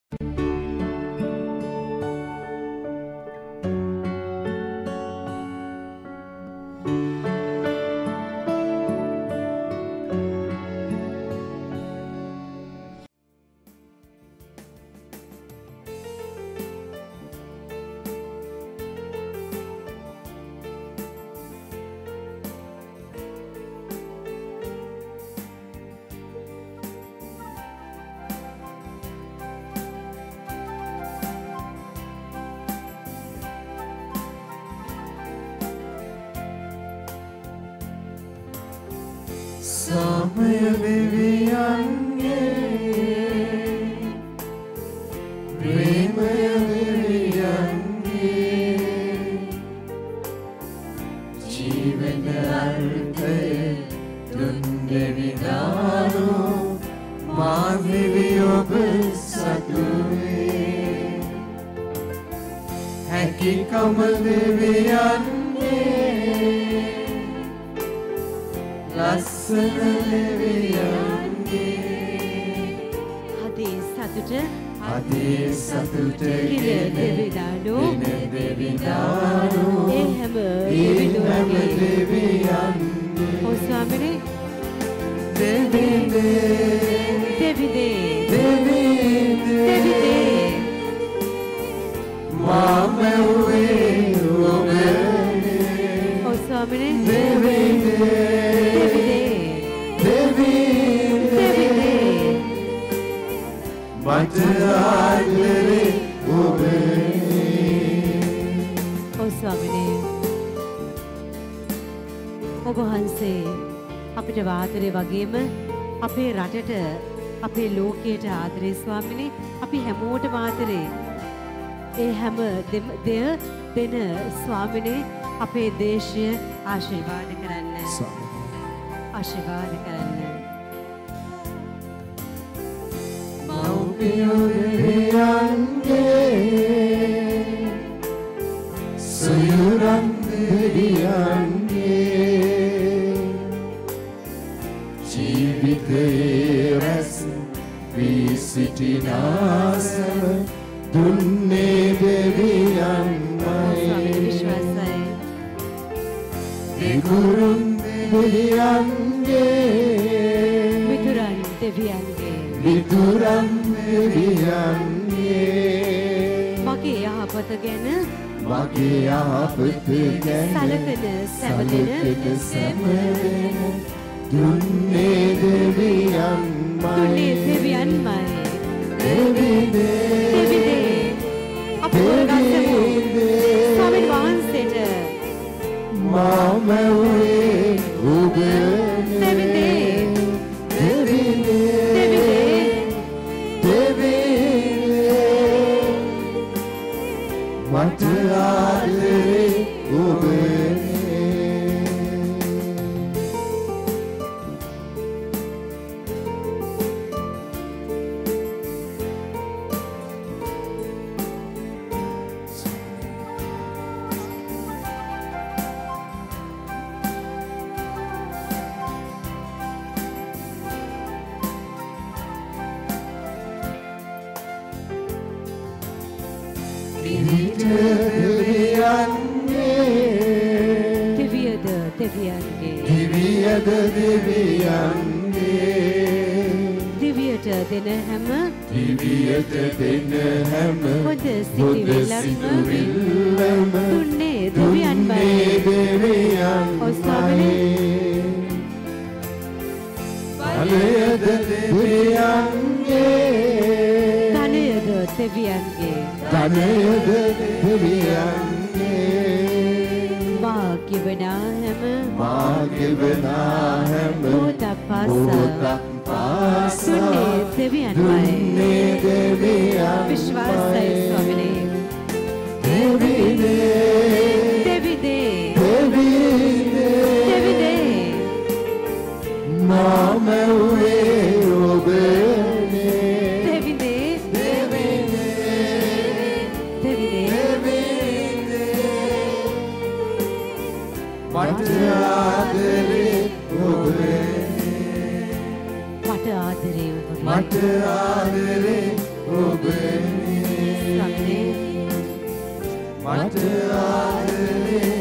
අපේ දේශය ආශිර්වාද කරන්න. ආශිර්වාද කරන්න. මෞපියෝ දෙවියන්ගේ සොයුරන් දෙවියන්ගේ ජීවිතයේ රැස් වී සිටිනාසම දුන්නේ දෙවියන්මයි. විශ්වාසයි. විකුරුන් දෙවියන්ගේ විතුරන් දෙවියන්ගේ විතුරන් දෙවියන්ගේ මගේ යහපත ගැන සලකන සැවලෙන දුන්නේ දෙවියන්මයි. දෙවිදේ අපේ ගස්සමු ස්වාමීන් වහන්සේට මාමවේ ඔබේ දෙවිදේ මට ආදරේ ඔබේ දිවියට දෙන හැම හොඳ සිතිවිල්ලම දුන්නේ දෙවියන්මයි. බලයද දෙවියන්ගේ භාග්‍යවන හැම මොහොතක් පාසා දුන්නේ දෙවියන්මයි. විශ්වාසයි ස්වාමිනේ. දෙවිදේ මාමවේ ඔබේ මට ආදරේ ඔබේ ස්වාමිනේ මට ආදරේ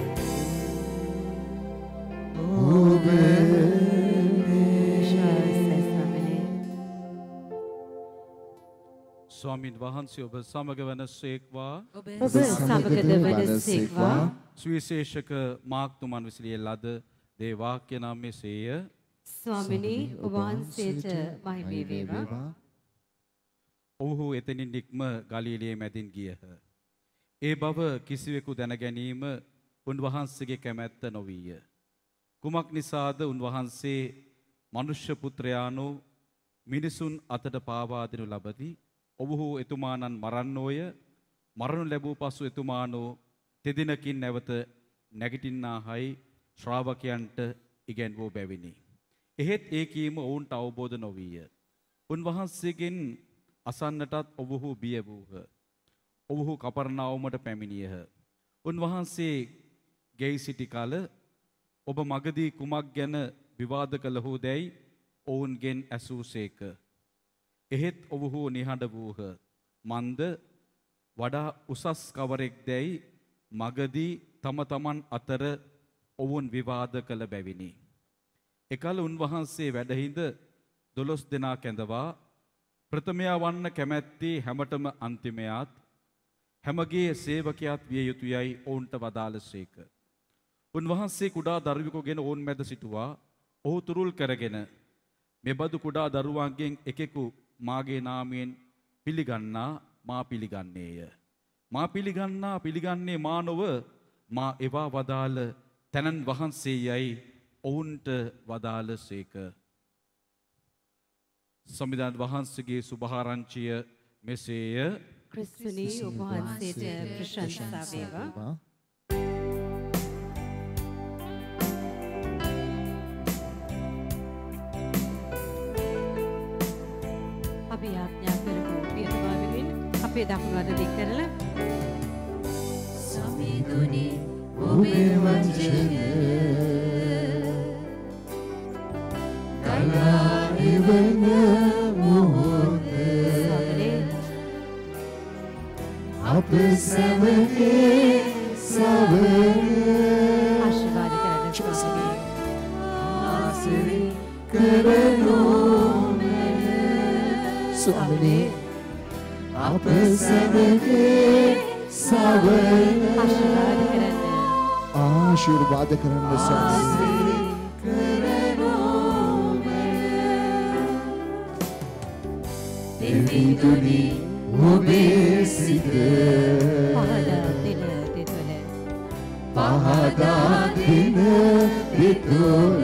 ස්වාමීන් වහන්සේ ඔබ සමග වනසේක්වා ඔබ සමගද වනසේක්වා සුවිශේෂක මාක්තුමන් විසිරිය ලද දේ වාක්‍ය නම් මෙසේය. ස්වාමිනී ඔබ වහන්සේට මහිම වේවා. ඔව්හු එතනින් නික්ම ගලිලියේ මැදින් ගියහ. ඒ බව කිසිවෙකු දැන ගැනීම උන්වහන්සේගේ කැමැත්ත නොවිය. කුමක් නිසාද උන්වහන්සේ මනුෂ්‍ය පුත්‍රයාණෝ මිනිසුන් අතට පාවා දෙනු ලබති. ඔව්හු එතුමාණන් මරන්නෝය. මරණු ලැබූ පසු එතුමාණෝ තෙදිනකින් නැවත නැගිටින්නාහයි ශ්‍රාවකයන්ට ඉගැන්වූ බැවිනි. එහෙත් ඒ කීම ඔවුන්ට අවබෝධ නොවිය. උන්වහන්සේගෙන් අසන්නටත් ඔව්හු බිය වූහ. ඔව්හු කපර්නාවුමට පැමිණියහ. උන්වහන්සේ ගෙයි සිටි කල ඔබ මගදී කුමක් ගැන විවාද කළහු දැයි ඔවුන්ගෙන් ඇසූසේක. එහෙත් ඔව්හු නිහඬ වූහ. මන්ද වඩා උසස් කවරෙක් දැයි මගදී තම තමන් අතර ඔවුන් විවාද කළ බැවිනි. එකල උන්වහන්සේ වැඩහිඳ 12 දෙනා කැඳවා ප්‍රථමයා වන්න කැමැත්තේ හැමතෙම අන්තිමයාත් හැමගේ සේවකයාත් විය යුතුයයි ඔවුන්ට වදාළසේක. උන්වහන්සේ කුඩා දරුවෙකුගෙන ඔවුන් මැද සිටුවා ඔහු තුරුල් කරගෙන මෙබඳු කුඩා දරුවන්ගෙන් එකෙකු මාගේ නාමයෙන් පිළිගන්නා මා පිළිගන්නේය. මා පිළිගන්නා පිළිගන්නේ මා නොව මා එවා වදාළ තනන් වහන්සේයයි ඔවුන්ට වදාළසේක. සම්විධාන වහන්සේගේ සුභාරංචිය මෙසේය. ක්‍රිස්තුනී ඔබ වහන්සේට ප්‍රශංසා වේවා. අපි ආඥා කරමු පියතුමා වෙනුවෙන් අපේ දකුණු අත දික් කරලා සමිඳුනි ඔබේ වචනය කලා ඉවන මොහොතේ අප සමගේ සවන ආශිර්වාද කරන්න ස්වාමී ආසිරි කරනෝ ස්වාමී අප සමගේ සවන ආශිර්වාද කරන්න ස්වාමී දෙවිතුනි ඔබේ සිත පහදා දෙන දෙතොල පහදා දෙන දෙතොල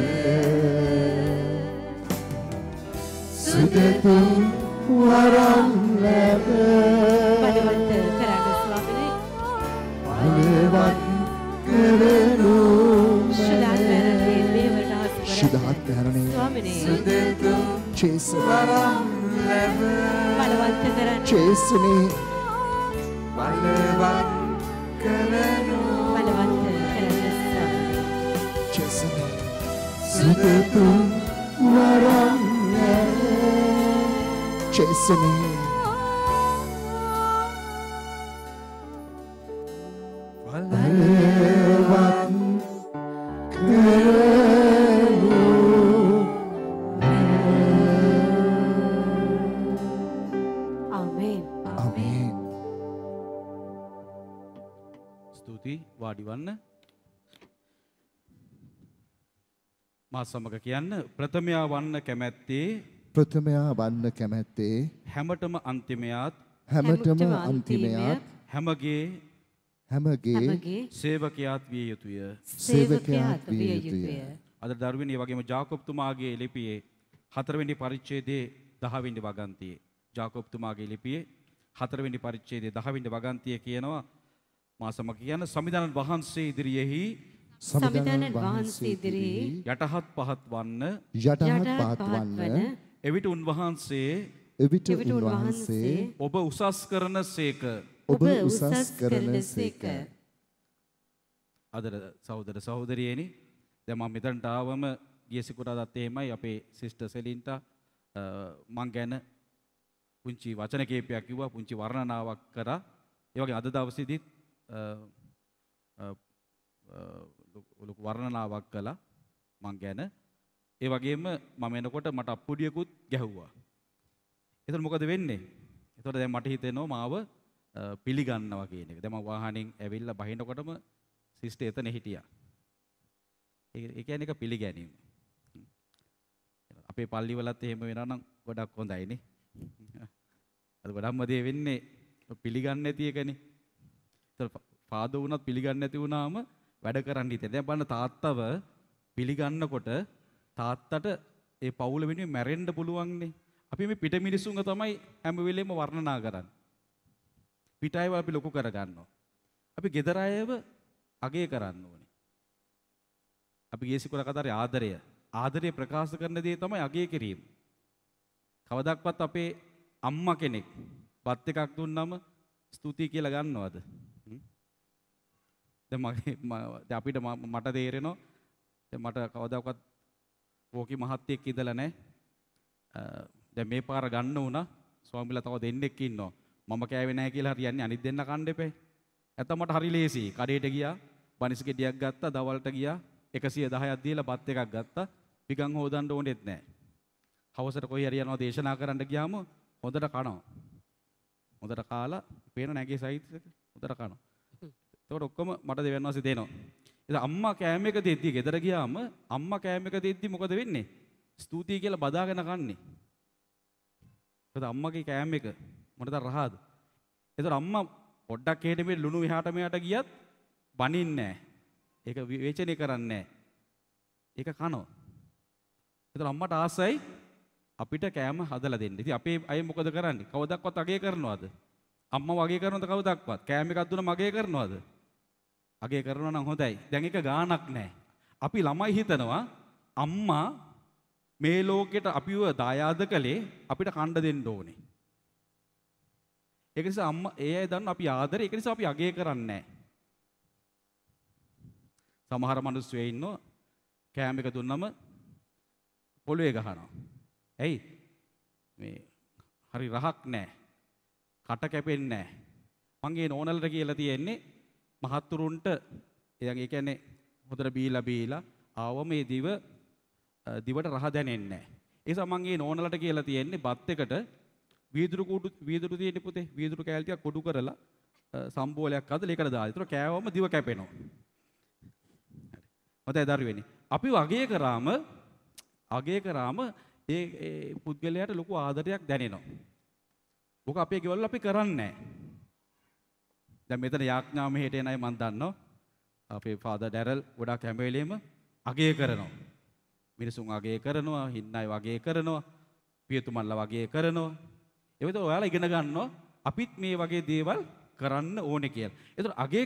සුදතුම් වරම් ලැබ බලවත් කරන්න ස්වාමිනේ බලවත් කරනු ශුද්ධාත්මයන්ගේ මේවට හසු ශුද්ධාත් පැහැරණේ ස්වාමිනේ සුදතුම් චේස වරම් ලැබ බලවත් කරන්න චේසුනේ බලවත් කරනු බලවත් කරන්න ස්වාමිනේ චේසුනේ සුදතුම් වරම් ලැබ චේසුනේ බලවත් කරනු ආමේන් ආමේන්. ස්තුති වාඩි වන්න. මා සමග කියන්න ප්‍රථමයා වන්න කැමැත්තේ ප්‍රථමයා වන්න කැමැත්තේ හැමතෙම අන්තිමයාත් හැමතෙම අන්තිමයාත් හැමගේ හැමගේ සේවකයාත් විය යුතුය. සේවකයාත් විය යුතුය. අද දරුවනේ වගේම ජාකොබ්තුමාගේ ලිපියේ 4 වෙනි පරිච්ඡේදයේ 10 වෙනි වගන්තියේ ජාකොබ්තුමාගේ ලිපියේ 4 වෙනි පරිච්ඡේදයේ 10 වෙනි වගන්තිය කියනවා මා සමග කියන සම්විධාන වහන්සේ ඉදිරියේහි සම්විධාන වහන්සේ ඉදිරියේ යටහත් පහත් වන්න එවිට උන්වහන්සේ ඔබ උසස් කරන සේක. ඔබ උසස් කරන සේක. අද සහෝදර සහෝදරියනි දැන් මම මෙතනට ආවම ගිය සිකුරාදාත් එහෙමයි අපේ සිස්ටර් සෙලින්ට මං ගැන පුංචි වචන කීපයක් කිව්වා, පුංචි වර්ණනාවක් කරා. ඒ වගේ අද දවසේදීත් ලොකු වර්ණනාවක් කළා මං ගැන. ඒ වගේම මම එනකොට මට අප්පුඩියකුත් ගැහුවා. එතකොට මොකද වෙන්නේ? එතකොට දැන් මට හිතෙනවා මාව පිළිගන්නවා කියන එක. දැන් මම වාහනෙන් ඇවිල්ලා බහිනකොටම සිස්ටර් එතන හිටියා. ඒ කියන්නේ එක පිළිගැනීම. අපේ පල්ලිවලත් එහෙම වෙනවා නම් ගොඩක් හොඳයිනේ. අද ගොඩක්ම දේ වෙන්නේ පිළිගන්නේ නැති එකනේ. ඒතර ෆාදර් වුණත් පිළිගන්නේ නැති වුණාම වැඩ කරන්න හිතේ. දැන් බලන්න තාත්තව පිළිගන්නකොට තාත්තට ඒ පවුල වෙනුවෙන් මැරෙන්න පුළුවන්නේ. අපි මේ පිට මිනිස්සුන්ව තමයි හැම වෙලේම වර්ණනා කරන්නේ. පිට අයව අපි ලොකු කරගන්නවා. අපි ගෙදර අයව අගය කරන්න ඕනේ. අපි ගේසිකුල කතාවේ ආදරය ප්‍රකාශ කරන දේ තමයි අගය කිරීම. කවදාවත් අපේ අම්මා කෙනෙක් බත් එකක් දුන්නම ස්තුතියි කියලා ගන්නවද? දැන් අපිට මට තේරෙනවා දැන් මට කවදාවත් ඕකි මහත්තයෙක් ඉඳලා නැහැ. දැන් මේ පාර ගන්න උනා ස්වාමිලා තව දෙන්නෙක් ඉන්නවා. මම කෑවේ නැහැ කියලා හරියන්නේ අනිත් දෙන්න කන්න එපේ. නැත්තම් මට හරි ලේසි. කඩේට ගියා, බනිස් ගෙඩියක් ගත්තා, දවල්ට ගියා 110ක් දීලා බත් එකක් ගත්තා. පිගන් හොදන්න ඕනෙත් නැහැ. හවසට කොයි හරි යනවා දේශනා කරන්න ගියාම හොඳට කනවා. හොඳට කාලා පේන නැගේ සයිස් එක හොඳට කනවා. එතකොට ඔක්කොම මට දෙවන්වාසි දෙනවා. ඉතින් අම්මා කෑම එක දෙද්දි ගෙදර ගියාම අම්මා කෑම එක දෙද්දි මොකද වෙන්නේ? ස්තුතියි කියලා බදාගෙන කන්නේ. ඒකද අම්මගේ කෑම එක මොනතර රහද? ඒතර අම්මා පොඩ්ඩක් එහෙට මෙහෙට ලුණු එහාට මෙහාට ගියත් බනින්නේ නැහැ. ඒක විවේචනය කරන්නේ නැහැ. ඒක කනවා. ඒතර අම්මට ආසයි අපිට කෑම හදලා දෙන්න. ඉතින් අපේ අය මොකද කරන්නේ? කවදාවත් අගය කරනවද? අම්මා වගේ කරනවද කවදාවත්? කෑම එකක් දුන්නම අගය කරනවද? අගය කරනවා නම් හොඳයි. දැන් ඒක ගාණක් නැහැ. අපි ළමයි හිතනවා අම්මා මේ ලෝකෙට අපිව දායාද කළේ අපිට කණ්ඩ දෙන්න ඕනේ. ඒක නිසා අම්මා ඒ අය දන්න අපි ආදරේ. ඒක නිසා අපි අගය කරන්නේ නැහැ. සමහර මිනිස්සු ඉන්නවා කෑම එක දුන්නම පොළවේ ගහනවා. ඇයි? මේ හරි රහක් නැහැ. කට කැපෙන්නේ නැහැ. මංගේ නෝනලට කියලා තියෙන්නේ මහත්තුරුන්ට ඒ කියන්නේ හොඳට බීලා ආවම මේ දිවට රහ දැනෙන්නේ නැහැ. ඒ නිසා මංගේ නෝනලට කියලා තියෙන්නේ බත් එකට වීදුරු තියෙන පුතේ වීදුරු කෑලි ටිකක් කොටු කරලා සම්බෝලයක් අදලා ඒකට දාලා. ඒතර කෑවම දිව කැපෙනවා. හරි. මතයි දරුවෙනි. අපි අගය කරාම ඒ පුද්ගලයාට ලොකු ආදරයක් දැනෙනවා. මොක අපේ ගෙවල් අපි කරන්නේ නැහැ. දැන් මෙතන යාඥා මෙහෙට එන අය මම දන්නවා. අපේ ෆාදර් ඩැරල් ගොඩක් හැම වෙලෙම අගය කරනවා. මිනිසුන් අගය කරනවා, හින්නයි වගේ කරනවා, පියතුමන්ලා වගේ කරනවා. ඒ විතර ඔයාලා ඉගෙන ගන්නවා අපිත් මේ වගේ දේවල් කරන්න ඕනේ කියලා. ඒතර අගය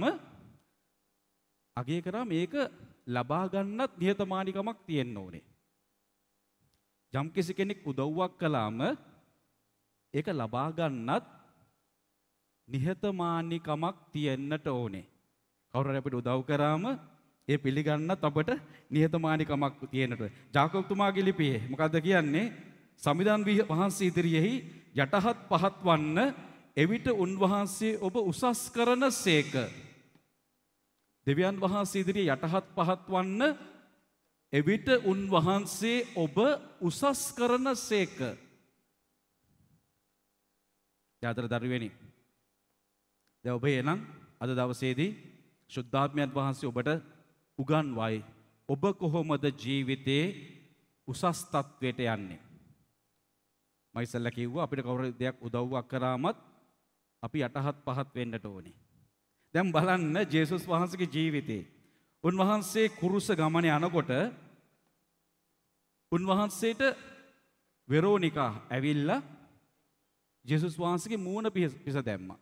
කරාම මේක ලබා ගන්නත් නිහතමානීකමක් තියෙන්න ඕනේ. යම් කෙනෙක් උදව්වක් කළාම ඒක ලබා ගන්නත් නිහතමානීකමක් තියෙන්නට ඕනේ. කවුරු හරි අපිට උදව් කරාම ඒ පිළිගන්නත් අපට නිහතමානීකමක් තියෙන්නට ඕනේ. ජාකබ් තුමාගේ ලිපියේ මොකද්ද කියන්නේ? සමිඳුන් වහන්සේ ඉදිරියෙහි යටහත් පහත් වන්න එවිට උන්වහන්සේ ඔබ උසස් කරනසේක. දෙවියන් වහන්සේ ඉදිරියේ යටහත් පහත් වන්න එවිට උන්වහන්සේ ඔබ උසස් කරනසේක. යාතර දරුවෙනි. දැන් ඔබ එනම් අද දවසේදී ශුද්ධාත්මයන් වහන්සේ ඔබට උගන්වයි. ඔබ කොහොමද ජීවිතේ උසස් තත්වයට යන්නේ? මම ඉස්සෙල්ලා කිව්වා අපිට කවුරු දෙයක් උදව්වක් කරාමත් අපි යටහත් පහත් වෙන්නට ඕනේ. දැන් බලන්න ජේසුස් වහන්සේගේ ජීවිතේ. උන්වහන්සේ කුරුස ගමනේ යනකොට උන්වහන්සේට වෙරෝනිකා ඇවිල්ලා ජේසුස් වහන්සේගේ මූණ පිස දැම්මා.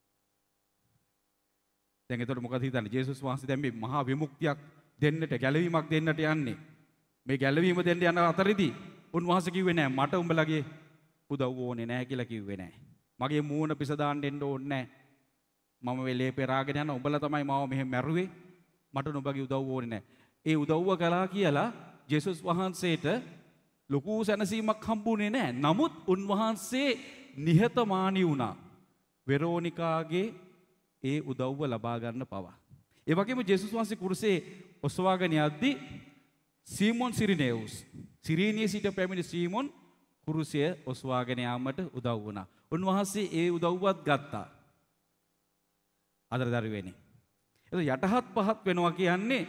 දැන් එතකොට මොකද හිතන්නේ? ජේසුස් වහන්සේ දැන් මේ මහා විමුක්තියක් දෙන්නට, ගැලවීමක් දෙන්නට යන්නේ. මේ ගැලවීම දෙන්න යන අතරෙදී උන්වහන්සේ කිව්වේ නෑ මට උඹලගේ උදව් ඕනේ නෑ කියලා කිව්වේ නෑ. මගේ මූණ පිස දාන්න දෙන්න ඕනේ නෑ. මම වෙලේ පෙරාගෙන යන උඹලා තමයි මාව මෙහෙම මැරුවේ. මට නුඹගේ උදව් ඕනේ නෑ. ඒ උදව්ව කළා කියලා ජේසුස් වහන්සේට ලොකු සැනසීමක් හම්බුනේ නෑ. නමුත් උන්වහන්සේ නිහතමානී වුණා. වෙරෝනිකාගේ ඒ උදව්ව ලබා ගන්න පවා. ඒ වගේම ජේසුස් වහන්සේ කුරුසේ ඔසවාගෙන යද්දී සීමොන් සිරිනේවුස් සිරීනියේ සිට පැමිණි සීමොන් කුරුසය ඔසවාගෙන යාමට උදව් වුණා. උන්වහන්සේ ඒ උදව්වත් ගත්තා. අදර දරුවනේ. එතකොට යටහත් පහත් වෙනවා කියන්නේ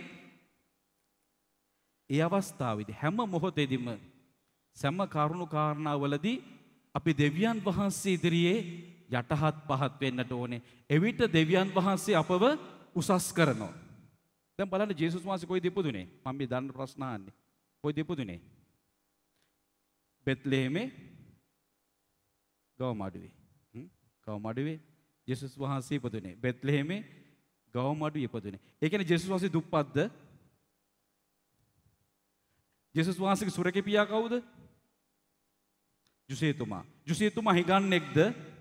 ඒ අවස්ථාවේදී හැම මොහොතෙදිම සෑම කරුණු කාරණාවලදී අපි දෙවියන් වහන්සේ ඉදිරියේ යටහත් පහත් වෙන්නට ඕනේ. එවිට දෙවියන් වහන්සේ අපව උසස් කරනවා. දැන් බලන්න ජේසුස් වහන්සේ කොයිද ඉපදුනේ? මම මේ දන්න ප්‍රශ්න අහන්නේ. කොයිද ඉපදුනේ? බෙත්ලෙහෙමේ ගවමඩුවේ. ගවමඩුවේ ජේසුස් වහන්සේ ඉපදුනේ. බෙත්ලෙහෙමේ ගවමඩුවේ ඉපදුනේ. ඒ කියන්නේ ජේසුස් වහන්සේ දුප්පත්ද? ජේසුස් වහන්සේගේ සුරකේ පියා කවුද? ජුසේතුමා. ජුසේතුමා හිඟන්නෙක්ද?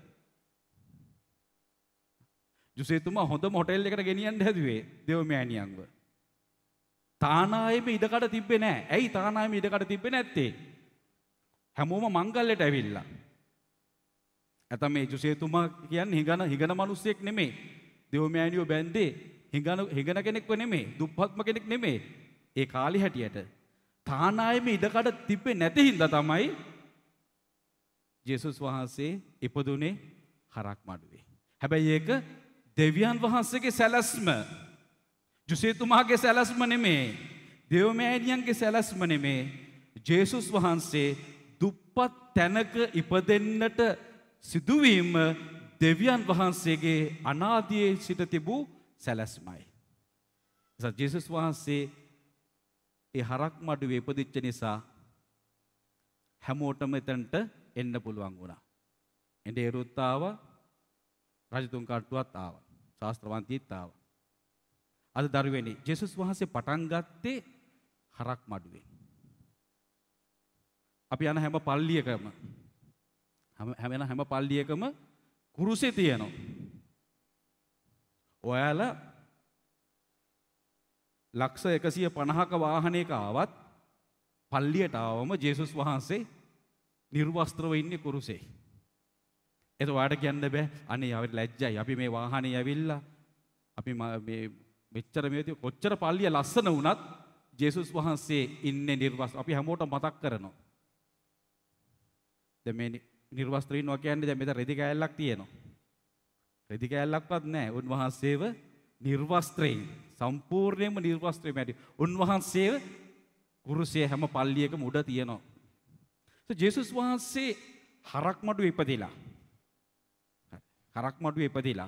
ජුසේතුමා හොඳම හොටෙල් එකට ගෙනියන්න හැදුවේ දෙවමෑණියන්ව. තානායමේ ඉඩකඩ තිබ්බේ නැහැ. ඇයි තානායමේ ඉඩකඩ තිබ්බේ නැත්තේ? හැමෝම මංගල්‍යයට ඇවිල්ලා. නැත්නම් මේ ජුසේතුමා කියන්නේ හිඟන මිනිස්සෙක් නෙමෙයි. දෙවමෑණියෝ බැන්දේ හිඟන කෙනෙක්ව නෙමෙයි. දුප්පත්ම කෙනෙක් නෙමෙයි. ඒ කාලේ හැටියට තානායමේ ඉඩකඩ තිබ්බේ නැති හින්දා තමයි ජේසුස් වහන්සේ ඉපදුනේ හරක් මඩුවේ. හැබැයි ඒක දෙවියන් වහන්සේගේ සැලැස්ම. ජුසේතුමාගේ සැලැස්ම නෙමේ. දෙවමෑණියන්ගේ සැලැස්ම නෙමේ. ජේසුස් වහන්සේ දුප්පත් තැනක ඉපදෙන්නට සිදුවීම දෙවියන් වහන්සේගේ අනාදියේ සිට තිබූ සැලැස්මයි. නිසා ජේසුස් වහන්සේ ඒ හරක් මඩුවේ ඉපදිච්ච නිසා හැමෝටම එතනට එන්න පුළුවන් වුණා. එඳේ රුත් ආවා, රජතුන් කට්ටුවත් ආවා, ශාස්ත්‍රවන්තීත් ආවා. අද දරුවනේ ජේසුස් වහන්සේ පටන් ගත්තේ හරක් මඩුවේ. අපි යන හැම පල්ලියකම හැම පල්ලියකම කුරුසේ තියෙනවා. ඔයාලා ලක්ෂ 150ක වාහනයක ආවත් පල්ලියට ආවම ජේසුස් වහන්සේ නිර්වස්ත්‍රව ඉන්නේ කුරුසේ. ඒක ඔයාලට කියන්න බෑ. අනේ ආවට ලැජ්ජයි. අපි මේ වාහනේ ඇවිල්ලා අපි මේ මෙච්චර මේ කොච්චර පල්ලිය ලස්සන වුණත් ජේසුස් වහන්සේ ඉන්නේ නිර්වස්ත්‍ර. අපි හැමෝටම මතක් කරනවා. දැන් මේ නිර්වස්ත්‍ර ඉන්නවා කියන්නේ දැන් මෙතන රෙදි කෑල්ලක් තියෙනවා. රෙදි කෑල්ලක්වත් නැහැ. උන්වහන්සේව නිර්වස්ත්‍රයෙන් සම්පූර්ණයෙන්ම නිර්වස්ත්‍රයෙන් ඇති. උන්වහන්සේව කුරුසේ හැම පල්ලියකම උඩ තියෙනවා. ජේසුස් වහන්සේ හරක් මඩුවේ ඉපදිලා. හරක් මඩුවේ ඉපදිලා.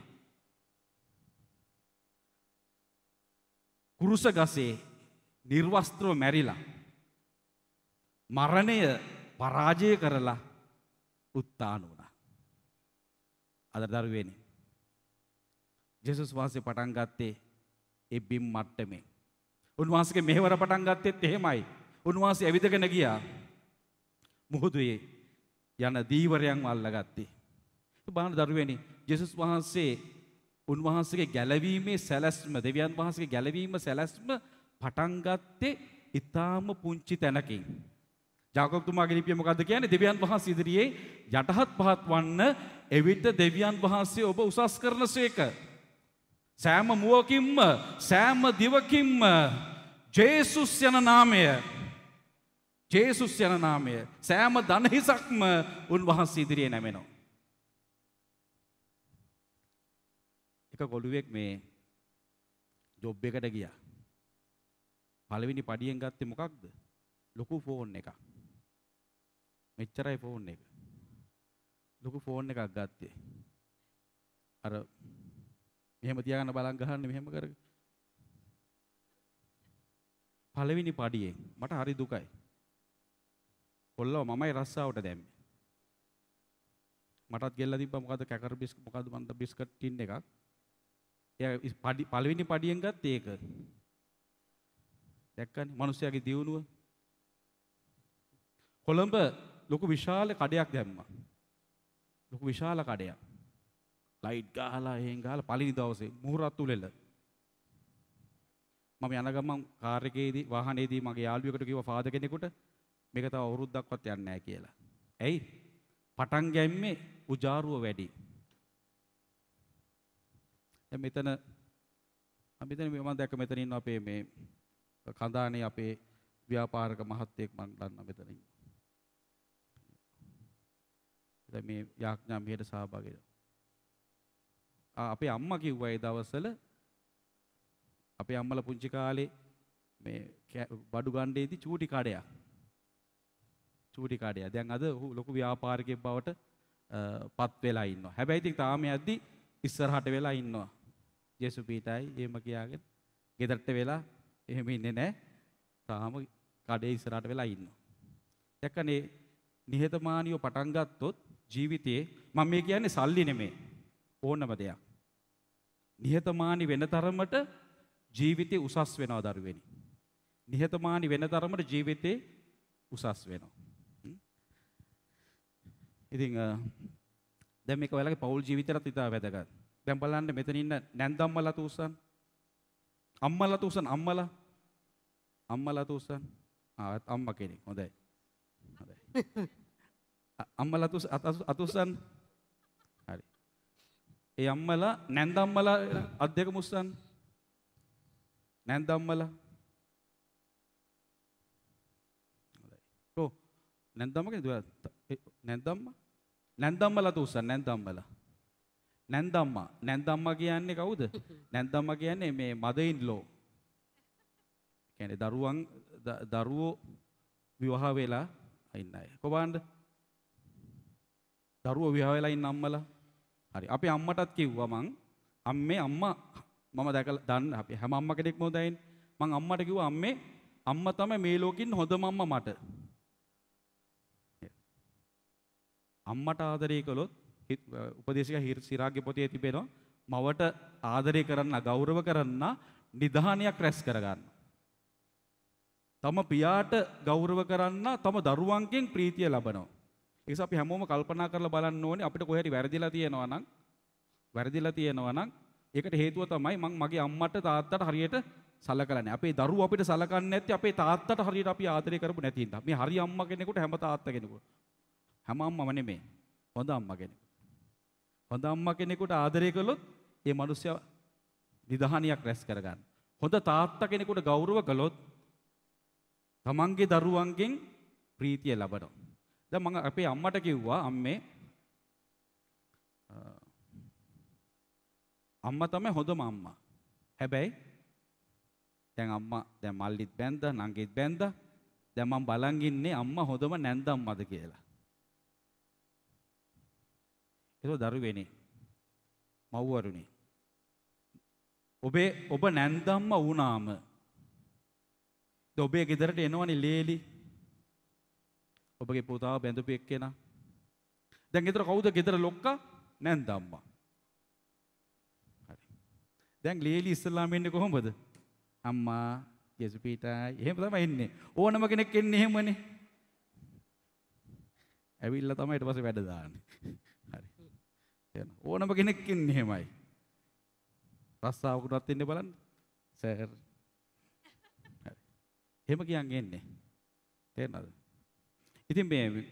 කුරුස ගසේ නිර්වස්ත්‍රව මැරිලා. මරණය පරාජය කරලා උත්තාන වුණා. අද දරුවනේ ජේසුස් වහන්සේ පටන් ගත්තේ ඒ බිම් මට්ටමේ. උන්වහන්සේගේ මෙහෙවර පටන් ගත්තෙත් එහෙමයි. උන්වහන්සේ ඇවිදගෙන ගියා. මුහුදුවේ යන දීවරයන් අල්ලගත්තේ. බලන්න දරුවනේ ජේසුස් වහන්සේ උන්වහන්සේගේ ගැලවීමේ සැලැස්ම දෙවියන් වහන්සේගේ ගැලවීම සැලැස්ම පටන් ගත්තේ ඊටාම පුංචි තැනකින්. ජාකබ්තුමාගේ ලිපිය මොකද්ද කියන්නේ? දෙවියන් වහන්සේ ඉදිරියේ යටහත් පහත් වන්න එවිට දෙවියන් වහන්සේ ඔබ උසස් කරනසේක. සෑම මුවකින්ම සෑම දිවකින්ම ජේසුස් යන නාමය සෑම දණහිසක්ම උන්වහන්සේ ඉදිරියේ නැමෙනවා. එක ගොළුවෙක් මේ ජොබ් එකට ගියා. පළවෙනි පඩියෙන් ගත්තේ මොකක්ද? ලොකු ෆෝන් එකක්. මෙච්චරයි ෆෝන් එක. ලොකු ෆෝන් එකක් ගත්තේ. අර මෙහෙම තියාගෙන බලන් ගහන්නේ මෙහෙම කරගෙන. පළවෙනි පඩියෙන් මට හරි දුකයි. කොල්ලව මමයි රස්සාවට දැම්මේ. මටත් ගෙල්ලා තිබ්බා මොකද්ද කැකර් බිස්කට් මොකද්ද මන්ද බිස්කට් ටින් එකක්. එයා පළවෙනි පඩියෙන් ගත්තේ ඒක. දැක්කනේ මිනිස්යාගේ දියුණුව. කොළඹ ලොකු විශාල කඩයක් දැම්මා. ලොකු විශාල කඩයක්. ලයිට් ගහලා එහෙන් ගහලා පළවෙනි දවසේ මුහුරත් උලෙල. මම යන ගමන් කාර් එකේදී වාහනේදී මගේ යාළුවෙකුට කිව්වා ෆාදර් කෙනෙකුට මේක තව අවුරුද්දක්වත් යන්නේ නැහැ කියලා. ඇයි? පටන් ගැම්මේ උජාරුව වැඩි. දැන් මෙතන මම දැක්ක මෙතන ඉන්න අපේ මේ කඳානේ අපේ ව්‍යාපාරික මහත්තයෙක් මම දන්නා මෙතන ඉන්න. දැන් මේ යාඥා මෙහෙට සහභාගී වෙනවා. අපේ අම්මා කිව්වා ඒ දවස්වල අපේ අම්මලා පුංචි කාලේ මේ බඩු ගණ්ඩේදී චූටි කඩයක්. දැන් අද ලොකු ව්‍යාපාරිකයෙක් බවට පත් වෙලා ඉන්නවා. හැබැයි ඉතින් තාම යද්දි ඉස්සරහට වෙලා ඉන්නවා. ජේසු පීටයි එහෙම කියාගෙන ගෙදරට වෙලා එහෙම ඉන්නේ නැහැ. තාම කඩේ ඉස්සරහට වෙලා ඉන්නවා. දැක්කනේ නිහතමානීව පටන් ගත්තොත් ජීවිතේ මම මේ කියන්නේ සල්ලි නෙමෙයි ඕනම දෙයක්. නිහතමානී වෙන තරමට ජීවිතේ උසස් වෙනවා දරුවෙනි. නිහතමානී වෙන තරමට ජීවිතේ උසස් වෙනවා. ඉතින් දැන් මේක ඔයාලගේ පෞල් ජීවිතයටත් ඉතා වැදගත්. දැන් බලන්න මෙතන ඉන්න නැන්දම්මලා තුස්සන්. අම්මලා තුස්සන් අම්මලා තුස්සන්. අම්මා කෙනෙක් හොඳයි. අම්මලා අතුස්සන්. හරි. ඒ අම්මලා නැන්දම්මලා අත් දෙක මුස්සන්. නැන්දම්මලා. හොඳයි. කො නැන්දම්ම කෙනෙක්ද නැන්දම්මලා තුස්සන් නැන්දම්මා කියන්නේ කවුද? නැන්දම්මා කියන්නේ මේ mother in law. කියන්නේ දරුවෝ විවාහ වෙලා ඉන්න අය. කොබාන්ද? දරුවෝ විවාහ වෙලා ඉන්න අම්මලා. හරි. අපි අම්මටත් කිව්වා අම්මා මම දැකලා දන්න අපි හැම අම්මා කෙනෙක්ම හොඳයිනේ. මං අම්මට කිව්වා අම්මා තමයි මේ ලෝකෙින් හොඳම අම්මා මට. අම්මට ආදරය කළොත් උපදේශක සිරාගේ පොතේ තිබෙනවා මවට ආදරය කරන්න ගෞරව කරන්න නිධානයක් රැස් කරගන්න. තම පියාට ගෞරව කරන්න තම දරුවන්ගෙන් ප්‍රීතිය ලබනවා. ඒ නිසා අපි හැමෝම කල්පනා කරලා බලන්න ඕනේ අපිට කොහේ හරි වැරදිලා තියෙනවා නම් ඒකට හේතුව තමයි මගේ අම්මට තාත්තට හරියට සලකලා නැහැ. අපේ දරුවෝ අපිට සලකන්නේ නැත්තේ අපේ තාත්තට හරියට අපි ආදරය කරපු නැති හින්දා. මේ හරි අම්මා කෙනෙකුට හැම තාත්තා කෙනෙකුට හැම අම්මම නෙමෙයි. හොඳ අම්මා කෙනෙක්. හොඳ අම්මා කෙනෙකුට ආදරය කළොත් ඒ මිනිස්සයා නිධානියක් රැස් කරගන්න. හොඳ තාත්තා කෙනෙකුට ගෞරව කළොත් තමන්ගේ දරුවන්ගෙන් ප්‍රීතිය ලබනවා. දැන් මම අපේ අම්මට කිව්වා අම්මා තමයි හොඳම අම්මා. හැබැයි දැන් මල්ලිත් බැන්දා නංගිත් බැන්දා. දැන් මම බලන් ඉන්නේ අම්මා හොඳම නැන්දම්මද කියලා. ඒක දරුවෙනි මව්වරුනි ඔබ නැන්දම්ම වුණාම ඔබේ ගෙදරට එනවනේ ලේලි ඔබගේ පුතාව බැඳපු එක්කෙනා දැන් ගෙදර කවුද ගෙදර ලොක්කා නැන්දම්මා හරි දැන් ලේලි ඉස්සලාම එන්නේ කොහොමද අම්මා යසුපීටයි එහෙම තමයි එන්නේ ඕනම කෙනෙක් එන්නේ එහෙමනේ ඇවිල්ලා තමයි ඊට පස්සේ වැඩ දාන්නේ ඕනම කෙනෙක් ඉන්නේ එහෙමයි. රස්සාවකටවත් ඉන්න බලන්න. සර්. හරි. එහෙම කියන්නේ එන්නේ. තේරෙනවද? ඉතින්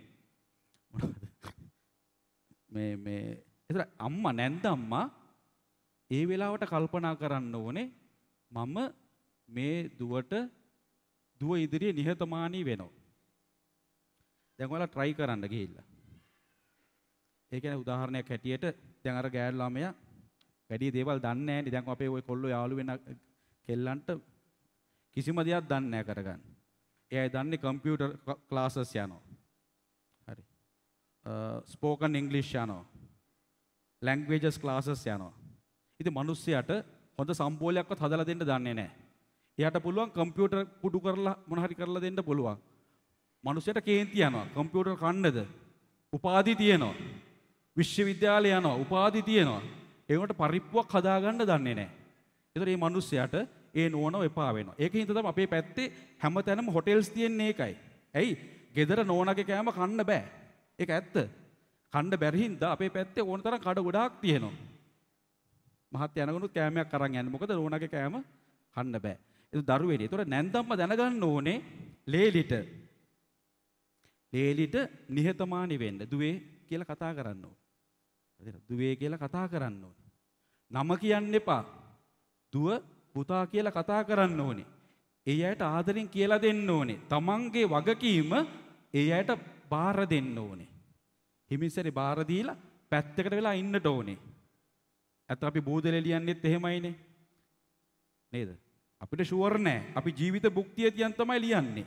මේ ඒතර අම්මා නැන්දම්මා ඒ වෙලාවට කල්පනා කරන්න ඕනේ මම මේ දුව ඉදිරියේ නිහතමානී වෙනවා. දැන් ඔයාලා try කරන්න ගිහිල්ලා. ඒ කියන්නේ උදාහරණයක් හැටියට දැන් අර ගෑනු ළමයා වැඩි දේවල් දන්නේ නැහැ නේ. දැන් අපේ ওই කොල්ලෝ යාළු වෙන කෙල්ලන්ට කිසිම දෙයක් දන්නේ නැහැ කරගන්න. එයා දන්නේ කම්පියුටර් ක්ලාසස් යනවා. හරි. ස්පෝකන් ඉංග්ලිෂ් යනවා. ලැන්ග්වේජස් ක්ලාසස් යනවා. ඉතින් මිනිස්සයාට හොඳ සම්බෝලයක්වත් හදලා දෙන්න දන්නේ නැහැ. එයාට පුළුවන් කම්පියුටර් පුඩු කරලා මොන හරි කරලා දෙන්න පුළුවන්. මිනිස්සයාට කේන්ති යනවා. කම්පියුටර් කන්නද? උපාධි තියෙනවා. විශ්වවිද්‍යාලය යනවා උපාධි තියෙනවා ඒකට පරිප්පුවක් හදාගන්න දන්නේ නැහැ. ඒතර මේ මිනිස්සයාට ඒ නෝනව එපා වෙනවා. ඒකින් තමයි අපේ පැත්තේ හැමතැනම හොටෙල්ස් තියෙන්නේ ඒකයි. ඇයි? ගෙදර නෝනාගේ කෑම කන්න බෑ. ඒක ඇත්ත. කන්න බැරි හින්දා අපේ පැත්තේ ඕන තරම් කඩ ගොඩාක් තියෙනවා. මහත් යනගුණුත් කෑමයක් අරන් යන්නේ. මොකද නෝනාගේ කෑම කන්න බෑ. ඒක දරුවෙනි. ඒතර නැන්දම්ම දැනගන්න ඕනේ ලේලිට නිහතමානී වෙන්න. දුවේ කියලා කතා කරන්න ඕනේ. හරිද? දුවේ කියලා කතා කරන්න ඕනේ. නම කියන්න එපා. දුව පුතා කියලා කතා කරන්න ඕනේ. ඒ අයට ආදරෙන් කියලා දෙන්න ඕනේ. තමන්ගේ වගකීම ඒ අයට බාර දෙන්න ඕනේ. හිමිසරේ බාර දීලා පැත්තකට වෙලා ඉන්නට ඕනේ. අත අපි බෝධලේ ලියන්නෙත් එහෙමයිනේ. නේද? අපිට ෂුවර් නෑ. අපි ජීවිත භුක්තිය තියන් තමයි ලියන්නේ.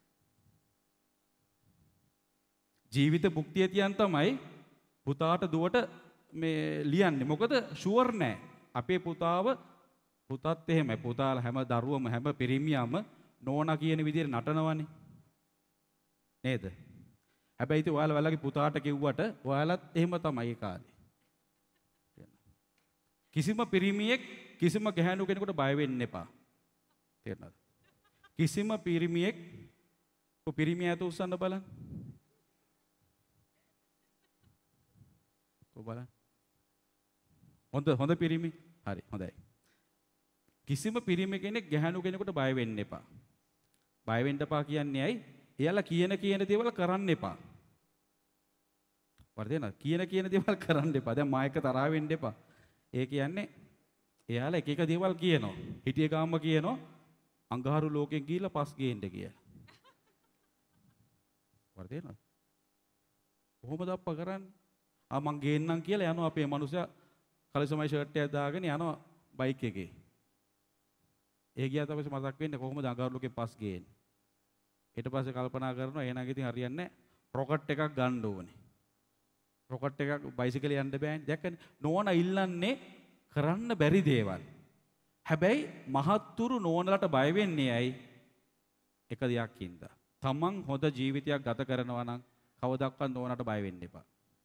ජීවිත භුක්තිය තියන් තමයි පුතාට දුවට මේ ලියන්නේ. මොකද ෂුවර් නෑ. අපේ පුතත් එහෙමයි. පුතාලා හැම දරුවම හැම පිරිමියම නෝනා කියන විදිහට නටනවනේ. නේද? හැබැයි ඉතින් ඔයාලා ඔයාලගේ පුතාට කිව්වට ඔයාලත් එහෙම තමයි ඒ කාලේ. කිසිම පිරිමියෙක් කිසිම ගැහැණු කෙනෙකුට බය වෙන්න එපා. තේරෙනවද? කිසිම පිරිමියෙක් පිරිමිය ඇත උස්සන්න බලන්න. බලන්න. හොඳ පිරිමි. හරි හොඳයි. කිසිම පිරිමි කෙනෙක් ගැහැණු කෙනෙකුට බය වෙන්න එපා. බය වෙන්න එපා කියන්නේ ඇයි? එයාලා කියන දේවල් කරන්න එපා. වර්ධේන කියන දේවල් කරන්න එපා. දැන් මායක තරහ වෙන්න එපා. ඒ කියන්නේ එයාලා එක දේවල් කියනවා. හිටිය ගාම්ම කියනවා අඟහරු ලෝකෙන් ගිහිල්ලා පස් ගේන්න කියලා. වර්ධේන කොහොමද අප්පා කරන්නේ? මං ගේන්නම් කියලා යනවා අපේ මනුස්සයා කලිසමයි ෂර්ට් එකක් දාගෙන යනවා බයික් එකේ. ඒ ගියා තමයි මතක් වෙන්නේ කොහොමද අඟහරු ලෝකෙන් පස් ගේන්නේ. ඊට පස්සේ කල්පනා කරනවා එහෙනම් ඉතින් හරියන්නේ නැහැ. රොකට් එකක් ගන්න ඕනේ. රොකට් එකක් බයිසිකලේ යන්න බෑනේ. දැක්කනේ නෝනා ඉල්ලන්නේ කරන්න බැරි දේවල්. හැබැයි මහත්තුරු නෝනලට බය වෙන්නේ ඇයි? එක දෙයක් හින්දා. තමන් හොඳ ජීවිතයක් ගත කරනවා නම් කවදාවත් නෝනට බය වෙන්න එපා.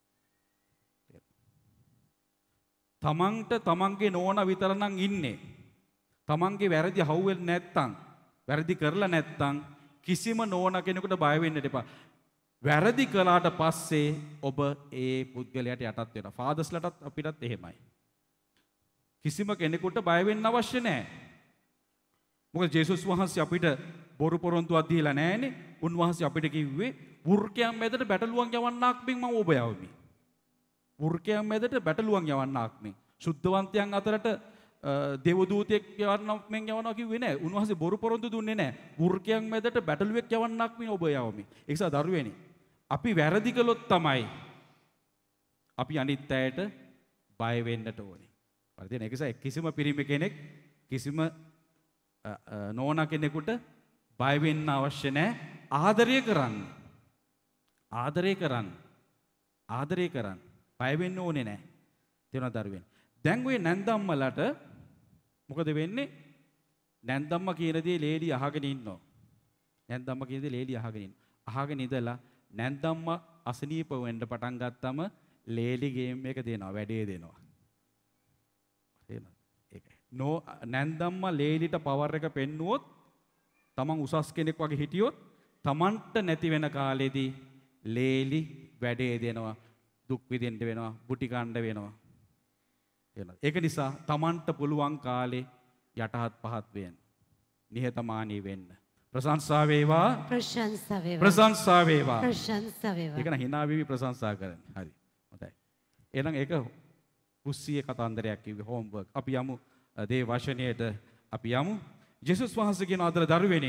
තමන්ට තමන්ගේ නෝනා විතර නම් ඉන්නේ. තමන්ගේ වැරදි හවුවෙන්නේ නැත්තම්, වැරදි කරලා නැත්තම් කිසිම නෝනා කෙනෙකුට බය වෙන්න එපා. වැරදි කළාට පස්සේ ඔබ ඒ පුද්ගලයාට යටත් වෙනවා. ෆාදර්ස්ලටත් අපිටත් එහෙමයි. කිසිම කෙනෙකුට බය වෙන්න අවශ්‍ය නැහැ. මොකද ජේසුස් වහන්සේ අපිට බොරු පොරොන්දුවක් දීලා නැහැනේ. උන්වහන්සේ අපිට කිව්වේ වෘකයන් මැදට බැටළුවන් යවන්නාක් මෙන් මම ඔබ යවමි. වෘකයන් මැදට බැටළුවන් යවන්නාක් මෙන්. සුද්ධවන්තයන් අතරට දේවදූතයෙක් යවන්නාක් මෙන් යවනවා කිව්වේ නැහැ. උන්වහන්සේ බොරු පොරොන්දු දුන්නේ නැහැ. වෘකයන් මැදට බැටළුවෙක් යවන්නාක් මෙන් ඔබ යවමි. ඒ නිසා දරුවනේ අපි වැරදි කළොත් තමයි අපි අනිත් අයට බය වෙන්නට ඕනේ. හරිද? ඒක නිසා කිසිම පිරිමි කෙනෙක් කිසිම නෝනා කෙනෙකුට බය වෙන්න අවශ්‍ය නැහැ. ආදරය කරන්න. ආදරය කරන්න. ආදරය කරන්න. බය වෙන්න ඕනේ නැහැ. තේරුණාද දරුවනේ? දැන් ඔය නැන්දම්මලට මොකද වෙන්නේ? නැන්දම්ම කියන දේ ලේලි අහගෙන ඉන්නවා. නැන්දම්ම කියන දේ ලේලි අහගෙන ඉන්නවා. අහගෙන ඉඳලා නැන්දම්ම අසනීප වෙන්න පටන් ගත්තම ලේලි ගේම් එක දෙනවා, වැඩේ දෙනවා. තේරෙනවද? ඒකයි. නැන්දම්ම ලේලිට පවර් එක පෙන්නුවොත් තමන් උසස් කෙනෙක් වගේ හිටියොත් තමන්ට නැති වෙන කාලෙදී ලේලි වැඩේ දෙනවා, දුක් විඳින්න වෙනවා, බුටි කණ්ඩ වෙනවා. තේරෙනවද? ඒක නිසා තමන්ට පුළුවන් කාලේ යටහත් පහත් වෙන්න, නිහතමානී වෙන්න. ප්‍රශංසා වේවා, ප්‍රශංසා වේවා, ප්‍රශංසා වේවා, ප්‍රශංසා වේවා. ඒක නම් hina වෙවි ප්‍රශංසා කරන්නේ. හරි. හොඳයි. එහෙනම් ඒක කුස්සියේ කතන්දරයක් කිව්වේ හෝම්වර්ක්. අපි යමු දේ වචනයේට. අපි යමු. ජේසුස් වහන්සේ කියන අතර දරුවෙනි.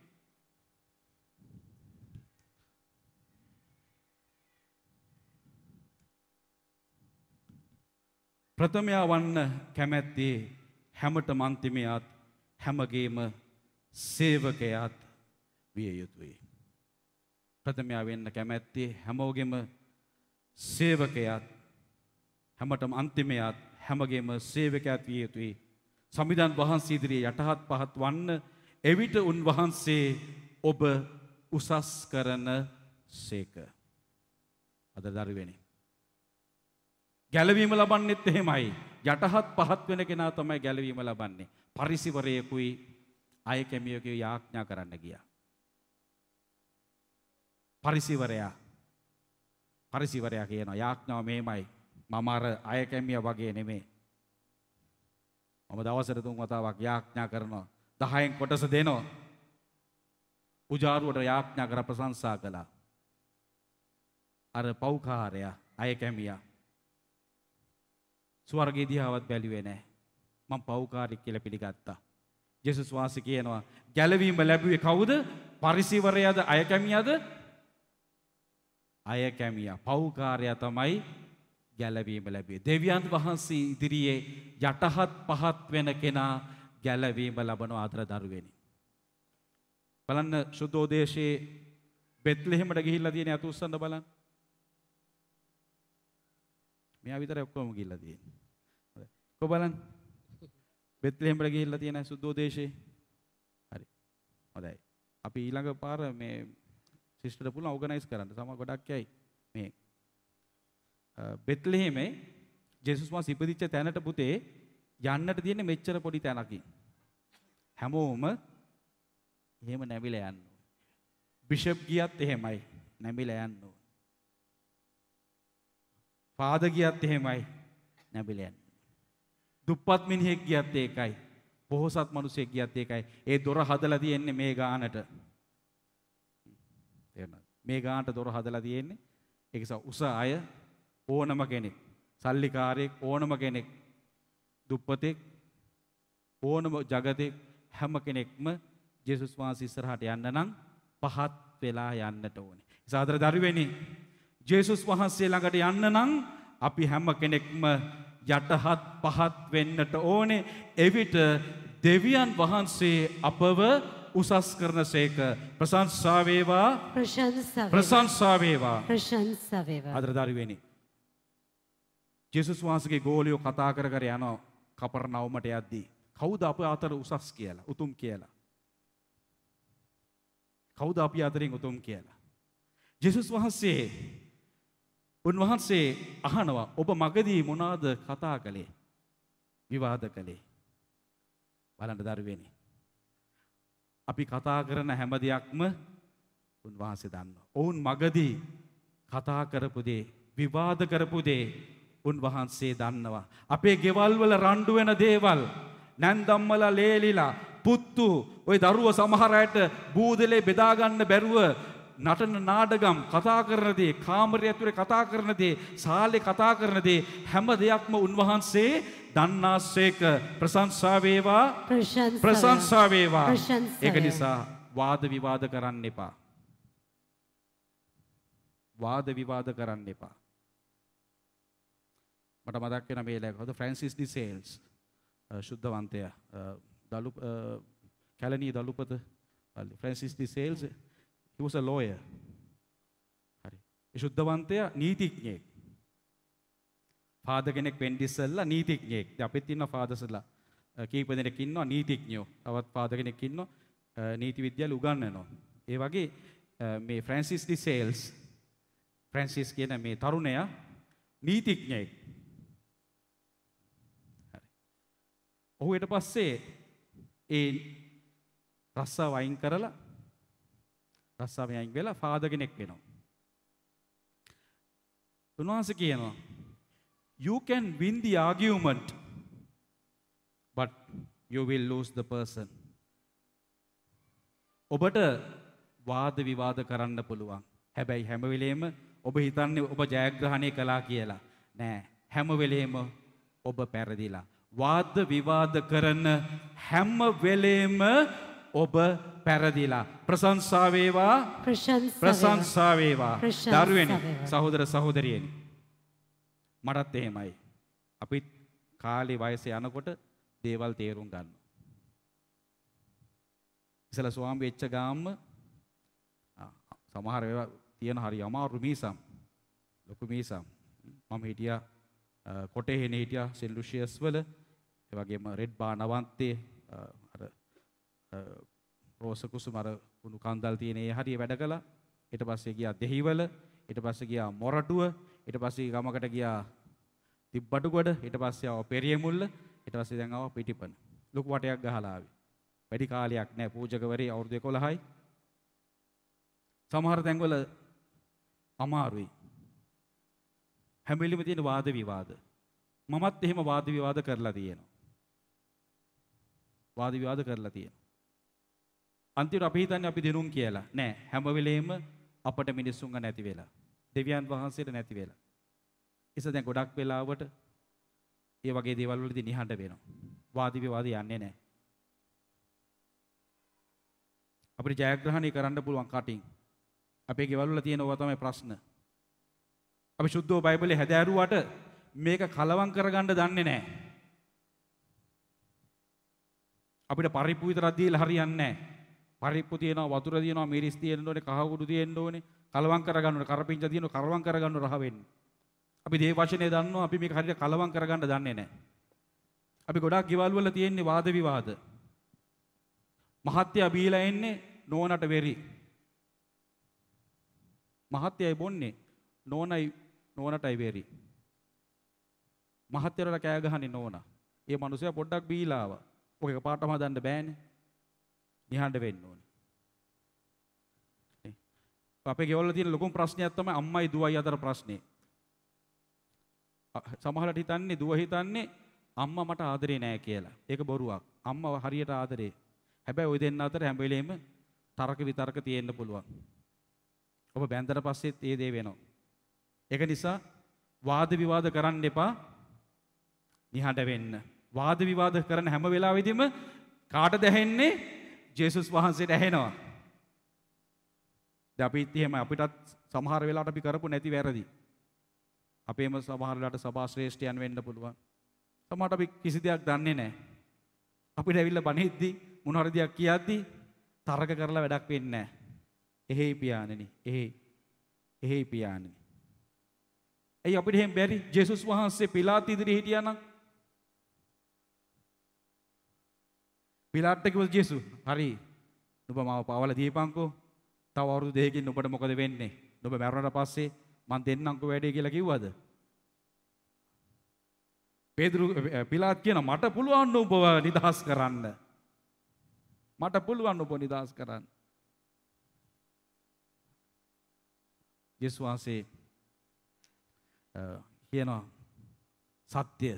ප්‍රථමයා වන්න කැමැත්තේ හැමතෙම අන්තිමයාත් හැමගේම සේවකයාත් විය යුතුයි. ප්‍රථමයා වෙන්න කැමැත්තේ හැමෝගෙම සේවකයාත් හැමතෙම අන්තිමයාත් හැමගේම සේවකයාත් විය යුතුයි. සමිඳුන් වහන්සේ ඉදිරියේ යටහත් පහත් වන්න, එවිට උන්වහන්සේ ඔබ උසස් කරන සේක. අද දරුවෙනි ගැලවීම ලබන්නෙත් එහෙමයි. යටහත් පහත් වෙන කෙනා තමයි ගැලවීම ලබන්නේ. පරිසිවරයෙකුයි අය කැමියෙකුයි යාඥා කරන්න ගියා. පරිසිවරයා කියනවා යාඥාව මෙහෙමයි. මම අර අය කැමියා වගේ නෙමෙයි. මම දවසට 3 වතාවක් යාඥා කරනවා. 10න් කොටස දෙනවා. උජාරුවට යාඥා කර ප්‍රශංසා කළා. අර පෞකාරයා අය කැමියා. ස්වර්ගයේ දිහාවත් බැලුවේ නැහැ. මම පව්කාරයෙක් කියලා පිළිගත්තා. ජේසුස් වහන්සේ කියනවා ගැලවීම ලැබුවේ කවුද? පරිසීවරයාද අය කැමියාද? අය කැමියා. පව්කාරයා තමයි ගැලවීම ලැබුවේ. දෙවියන් වහන්සේ ඉදිරියේ යටහත් පහත් වෙන කෙනා ගැලවීම ලබන ආදර දරුවෙනි. බලන්න සුද්ධෝදේශයේ බෙත්ලෙහෙමට ගිහිල්ලා තියෙන අත උස්සන්න බලන්න. මෙයා විතරයි ඔක්කොම ගිහිල්ලා තියෙන්නේ. හරි. කො බලන්න. බෙත්ලෙහෙමට ගිහිල්ලා තියෙන සුද්ධෝදේශේ. හරි. හොඳයි. අපි ඊළඟ පාර මේ සිස්ටර්ට පුළුවන් ඕගනයිස් කරන්න. සම ගොඩක් යයි. මේ බෙත්ලෙහෙමේ ජේසුස් වහන්සේ ඉපදිච්ච තැනට පුතේ යන්නට තියෙන මෙච්චර පොඩි තැනකින්. හැමෝම එහෙම නැමිලා යන්න ඕන. බිෂප් ගියත් එහෙමයි නැමිලා යන්න ඕන. ෆාදර් ගියත් එහෙමයි නැමිලා යන්න. දුප්පත් මිනිහෙක් ගියත් ඒකයි. පොහොසත් මිනිහෙක් ගියත් ඒකයි. ඒ දොර හදලා තියෙන්නේ මේ ගානට. තේරුණාද? මේ ගානට දොර හදලා තියෙන්නේ. ඒක නිසා උස අය ඕනම කෙනෙක්, සල්ලිකාරයෙක් ඕනම කෙනෙක්, දුප්පතෙක් ඕනම జగතෙක් හැම කෙනෙක්ම ජේසුස් වහන්සේ ඉස්සරහට යන්න නම් පහත් වෙලා යන්නට ඕනේ. සාදර දරුවෙනි, ජේසුස් වහන්සේ ළඟට යන්න නම් අපි හැම කෙනෙක්ම යටහත් පහත් වෙන්නට ඕනේ. එවිට දෙවියන් වහන්සේ අපව උසස් කරනසේක. ප්‍රශංසා වේවා, ප්‍රශංසා වේවා, ප්‍රශංසා වේවා. ආදර දරුවෙනි, ජේසුස් වහන්සේගේ ගෝලියෝ කතා කර කර යනවා කපර්නවුමට යද්දී. කවුද අප අතර උසස් කියලා, උතුම් කියලා? කවුද අපි අතරින් උතුම් කියලා? ජේසුස් වහන්සේ උන්වහන්සේ අහනවා ඔබ මගදී මොනවාද කතා කළේ? විවාද කළේ? බලන්න දරුවෙනි, අපි කතා කරන හැම දෙයක්ම උන්වහන්සේ දන්නවා. ඔවුන් මගදී කතා කරපු දේ, විවාද කරපු දේ උන්වහන්සේ දන්නවා. අපේ ගෙවල් වල රණ්ඩු වෙන දේවල්, නැන්දම්මලා ලේලිලා පුත්තු ওই දරුව සමහර අයට බූදලේ බෙදා ගන්න බැරුව නටන නාඩගම්, කතා කරන දේ, කාමරය ඇතුලේ කතා කරන දේ, සාලේ කතා කරන දේ හැම දෙයක්ම උන්වහන්සේ දන්නාසේක. ප්‍රශංසා වේවා, ප්‍රශංසා වේවා. ඒක නිසා වාද විවාද කරන්න එපා. වාද විවාද කරන්න එපා. මට මතක් වෙන මේ ලැබුණා ෆ්‍රැන්සිස් ඩි සේල්ස්, ශුද්ධවන්තයා, Kelaniya Dalupatha Francis de Sales, he was a lawyer. හරි. ඒ ශුද්ධවන්තයා නීතිඥයෙක්. ෆාදර් කෙනෙක් වෙන්න ඉස්සෙල්ලා නීතිඥයෙක්. දැන් අපිත් ඉන්නවා ෆාදර්ස්ලා කීප දෙනෙක් ඉන්නවා නීතිඥයෝ. තවත් ෆාදර් කෙනෙක් ඉන්නවා නීති විද්‍යාලේ උගන්වනවා. ඒ වගේ මේ ෆ්‍රැන්සිස් ඩි සේල්ස්, ෆ්‍රැන්සිස් කියන මේ තරුණයා නීතිඥයෙක්. හරි. ඔහු ඊට පස්සේ ඒ රස්සාව අයින් කරලා රස්සාවෙන් අයින් වෙලා ෆාදර් කෙනෙක් වෙනවා. උන්වහන්සේ කියනවා you can win the argument but you will lose the person. ඔබට වාද විවාද කරන්න පුළුවන්. හැබැයි හැම වෙලේම ඔබ හිතන්නේ ඔබ ජයග්‍රහණය කළා කියලා. නෑ, හැම වෙලේම ඔබ පෙරදිලා. වාද විවාද කරන හැම වෙලේම ඔබ පෙරදිලා. ප්‍රශංසා වේවා, ප්‍රශංසා වේවා. දරුවෙනි, සහෝදර සහෝදරියනි, මටත් එහෙමයි. අපිත් කාලේ වයසේ යනකොට දේවල් තේරුම් ගන්නවා. ඉතලා ස්වාමි වෙච්ච ගාම්ම සමහර ඒවා තියෙන හරි අමාරු මීසම්, ලොකු මීසම්. මම හිටියා කොටේහෙනේ හිටියා සෙන් ලුෂියස් වල, ඒ වගේම රෙඩ් බා නවන්තේ අර රෝස කුසුම අර කුණු කන්දල් තියෙන ඒ හරිය වැඩ කළා. ඊට පස්සේ ගියා දෙහිවල, ඊට පස්සේ ගියා මොරටුව, ඊට පස්සේ ගමකට ගියා තිබ්බටුගොඩ, ඊට පස්සේ ආව පෙරියමුල්ල, ඊට පස්සේ දැන් ආව පිටිපන. ලොකු වටයක් ගහලා ආවේ. වැඩි කාලයක් නෑ, පූජකවරේ අවුරුදු 11යි. සමහර තැන්වල අමාරුයි. හැම වෙලෙම තියෙන වාද විවාද. මමත් එහෙම වාද විවාද කරලා තියෙනවා. වාද විවාද කරලා තියෙනවා. අන්තිමට අපි හිතන්නේ අපි දිනුම් කියලා. නෑ, හැම වෙලෙම අපට මිනිස්සුන්ව නැති වෙලා. දෙවියන් වහන්සේට නැති වෙලා. ඉතින් දැන් ගොඩක් වෙලාවට ඒ වගේ දේවල් වලදී නිහඬ වෙනවා. වාද විවාද යන්නේ නැහැ. අපිට ජයග්‍රහණය කරන්න පුළුවන් කටින්. අපේ ගෙවල් වල තියෙන ඕවා තමයි ප්‍රශ්න. අපි සුද්ධෝ බයිබලේ හැදෑරුවාට මේක කලවම් කරගන්න දන්නේ නැහැ. අපිට පරිප්පු විතරක් දීලා හරියන්නේ නැහැ. පරිප්පු තියෙනවා, වතුර තියෙනවා, මිරිස් තියෙන්න ඕනේ, කහකුඩු තියෙන්න ඕනේ. කලවම් කරගන්න ඕනේ, කරපිංචා තියෙනවා, කලවම් කරගන්න රහ වෙන්නේ. අපි දේ වචනේ දන්නවා, අපි මේක හරියට කලවම් කරගන්න දන්නේ නැහැ. අපි ගොඩාක් ගෙවල් වල තියෙන්නේ වාද විවාද. මහත්ය බීලා එන්නේ නෝනට වෙරි. මහත්යයි බොන්නේ නෝනටයි වෙරි. මහත්යරට කෑ ගහන්නේ නෝනා. ඒ මිනිසයා පොඩ්ඩක් බීලා ආවා. ඔක එකපාරටම හදන්න බෑනේ. නිහඬ වෙන්න ඕනේ. අපේ ගෙවල් වල තියෙන ලොකුම ප්‍රශ්නයක් තමයි අම්මයි දුවයි අතර ප්‍රශ්නේ. සමහරවිට හිතන්නේ දුව හිතන්නේ අම්මා මට ආදරේ නෑ කියලා. ඒක බොරුවක්. අම්මා හරියට ආදරේ. හැබැයි ওই දෙන්න අතර හැම වෙලෙම තරක විතරක තියෙන්න පුළුවන්. ඔබ බැන්දට පස්සෙත් ඒ දේ වෙනවා. ඒක නිසා වාද විවාද කරන්න එපා. නිහඬ වෙන්න. වාද විවාද කරන හැම වෙලාවෙදිම කාටද ඇහෙන්නේ? ජේසුස් වහන්සේට ඇහෙනවා. දැන් අපිත් එහෙම අපිටත් සමහර වෙලාවට අපි කරපු නැති වැරදි. අපේම සමහර වෙලාවට සභා ශ්‍රේෂ්ඨයන් වෙන්න පුළුවන්. සමහරට අපි කිසි දෙයක් දන්නේ නැහැ. අපිට ඇවිල්ලා බණෙද්දි මොන හරි දෙයක් කියද්දි තරක කරලා වැඩක් වෙන්නේ නැහැ. එහෙයි පියාණෙනි. එහෙයි පියාණෙනි. ඇයි අපිට එහෙම බැරි? ජේසුස් වහන්සේ පිලාත් ඉදිරියේ හිටියා නම් පිලාත්ට කිව්වා ජේසුස් හරි නුඹ මාව පාවලා දීපන්කෝ. තව අවුරුදු දෙකකින් නුඹට මොකද වෙන්නේ? නුඹ මැරුණාට පස්සේ මං දෙන්නම්කෝ වැඩේ කියලා කිව්වද? පිලාත් කියන මට පුළුවන් ඔබව නිදහස් කරන්න. මට පුළුවන් ඔබ නිදහස් කරන්න. යේසුස් වහන්සේ කියනවා සත්‍ය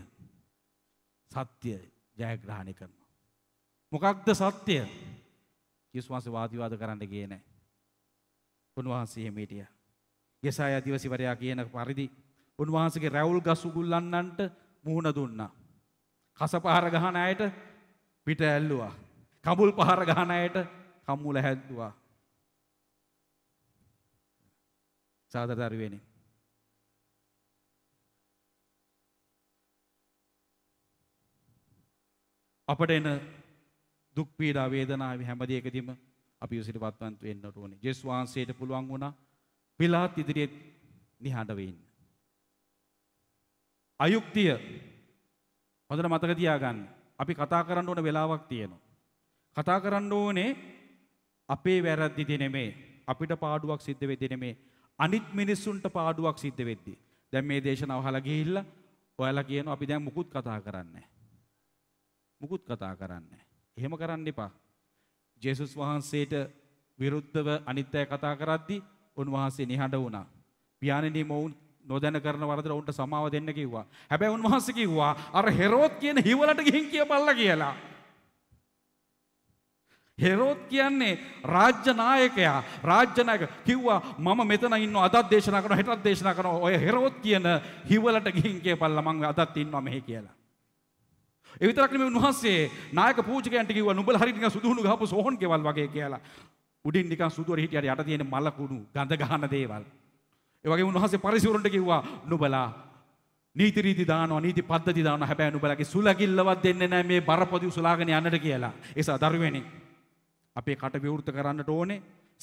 ජයග්‍රහණය කරනවා. මොකක්ද සත්‍ය? යේසුස් වහන්සේ වාද විවාද කරන්න ගියේ නැහැ. උන්වහන්සේ එහෙම හිටියා. යෙසායා දිවසිවරයා කියන පරිදි උන්වහන්සේගේ රැවුල් ගස් උගුල්ලන්නන්ට මුහුණ දුන්නා. කස පහර ගහන අයට පිට ඇල්ලුවා. කඹුල් පහර ගහන අයට කම්මුල හැද්දුවා. සාදර දරුවනේ. අපට එන දුක් පීඩා වේදනා හැම දෙයකදීම අපි උසිතපත්වන්ත වෙන්න ඕනේ. ජේසුස් වහන්සේට පුළුවන් වුණා පිලාත් ඉදිරියේ නිහඬ වෙන්න. අයුක්තිය හොඳට මතක තියාගන්න. අපි කතා කරන්න ඕන වෙලාවක් තියෙනවා. කතා කරන්න ඕනේ අපේ වැරද්දි නෙමෙයි. අපිට පාඩුවක් සිද්ධ වෙද්දී නෙමෙයි. අනිත් මිනිස්සුන්ට පාඩුවක් සිද්ධ වෙද්දී. දැන් මේ දේශනාව අහලා ගිහිල්ලා ඔයාලා කියනවා අපි දැන් මුකුත් කතා කරන්නේ නැහැ. එහෙම කරන්න එපා. ජේසුස් වහන්සේට විරුද්ධව අනිත් අය කතා කරද්දී උන්වහන්සේ නිහඬ වුණා. පියාණෙනි මොවුන් නොදැන කරන වරදට උන්ට සමාව දෙන්න කිව්වා. හැබැයි උන්වහන්සේ කිව්වා අර හෙරෝද් කියන හිවලට ගිහින් කියපල්ලා කියලා. හෙරෝද් කියන්නේ රාජ්‍ය නායකයා. කිව්වා මම මෙතන ඉන්නවා අදත් දේශනා කරනවා හෙටත් දේශනා කරනවා. ඔය හෙරෝද් කියන හිවලට ගිහින් කියපල්ලා මම අදත් ඉන්නවා මෙහි කියලා. ඒ විතරක් නෙමෙයි උන්වහන්සේ නායක පූජකයන්ට කිව්වා නුඹලා හරියට නිකන් සුදුහුණු ගහපු සෝහන් කෙවල් වගේ කියලා. උඩින් නිකන් සුදුවර හිටියට යට තියෙන මල කුණු ගඳ ගහන දේවල්. ඒ වගේ උන්වහන්සේ පරිසවරුන්ට කිව්වා නුඹලා නීති රීති දානවා නීති පද්ධති දානවා හැබැයි නුඹලාගේ සුලකිල්ලවත් දෙන්නේ නැහැ මේ බරපොදි උසලාගෙන යන්නට කියලා. ඒසා දරුවනේ අපේ කට විවෘත කරන්නට ඕනේ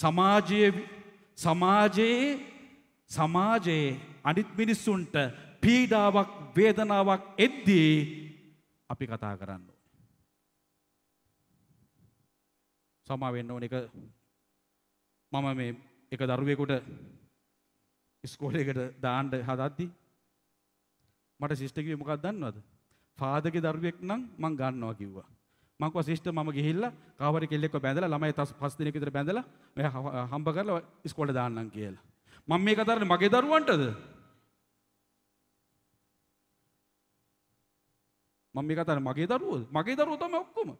සමාජයේ අනිත් මිනිස්සුන්ට පීඩාවක් වේදනාවක් එද්දී අපි කතා කරන්න ඕනේ. සමා වෙන්න ඕනේ. මම මේ එක දරුවෙකුට ඉස්කෝලේකට දාන්න හදද්දි මට සිස්ටර් කිව්වේ මොකක්ද දන්නවද? ෆාදර්ගේ දරුවෙක් නම් මං ගන්නවා කිව්වා. මං කිව්වා සිස්ටර් මම ගිහිල්ලා කාවරි කෙල්ලෙක්ව බැඳලා ළමයි 5 දිනක විතර බැඳලා මෙයා හම්බ කරලා ඉස්කෝලේ දාන්නම් කියලා. මම මේක කරන්නේ මගේ දරුවන්ටද? මම මේක කරන්නේ මගේ දරුවෝද? මගේ දරුවෝ තමයි ඔක්කොම.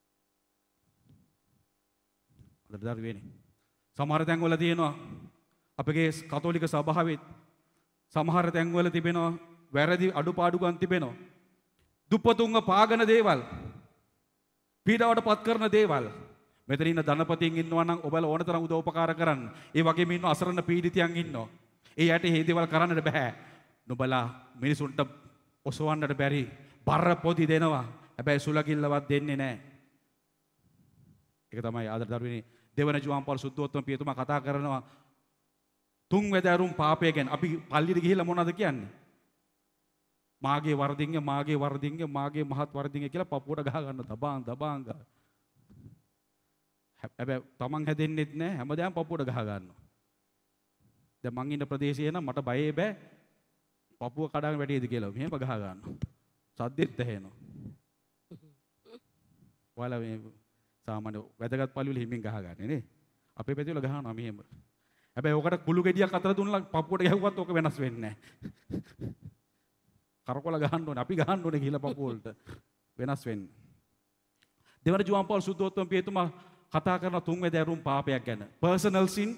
අද දරුවේනේ. සමහර තැන්වල තියෙනවා අපගේ කතෝලික සභාවේ සමහර තැන්වල තිබෙනවා වැරදි අඩුපාඩුකම් තිබෙනවා. දුප්පතුන්ව පාගන දේවල්, පීඩාවට පත් කරන දේවල්. මෙතන ඉන්න ධනපතියින් ඉන්නවා නම් ඔබලා ඕන තරම් උදව් උපකාර කරන්න. ඒ වගේම ඉන්න අසරණ පීඩිතයන් ඉන්නවා. ඒ යට මේ දේවල් කරන්නට බෑ. නුඹලා මිනිසුන්ට ඔසවන්නට බැරි බර පොදි දෙනවා. හැබැයි සුලකිල්ලවත් දෙන්නේ නැහැ. ඒක තමයි ආදර දරුවනේ දෙවන ජුවන් පවුල් සුද්ධෝත්තම පියතුමා කතා කරනවා තුන්වැදෑරුම් පාපය ගැන. අපි පල්ලියට ගිහිල්ලා මොනවද කියන්නේ? මාගේ වරදින්ගේ මාගේ වරදින්ගේ මාගේ මහත් වරදින්ගේ කියලා පපුවට ගහ ගන්න දබාන් ගා. හැබැයි තමන් හැදෙන්නෙත් නැහැ, හැමදාම පපුවට ගහ ගන්නවා. දැන් මං ඉන්න ප්‍රදේශයේ නම් මට බයේ බෑ පපුව කඩාගෙන වැටේද කියලා. මෙහෙම ගහ ගන්නවා. සද්දෙත් ඇහෙනවා. ඔයාලා මේ සාමාන්‍ය වැදගත් පළි වල හිමින් ගහගන්නේ නේ. අපේ පැති වල ගහනවා මෙහෙම. හැබැයි ඔකට කුළු ගෙඩියක් අතර දුන්නලා පපුවට ගැහුවත් ඔක වෙනස් වෙන්නේ නැහැ. කරකොල ගහන්න ඕනේ, අපි ගහන්න ඕනේ කියලා පපුව වලට වෙනස් වෙන්නේ. දෙවන ජුවන් පවුල් සුද්ධෝත්තම පියතුමා කතා කරන තුන්වැදි ඇරුම් පාපයක් ගැන. Personal sin,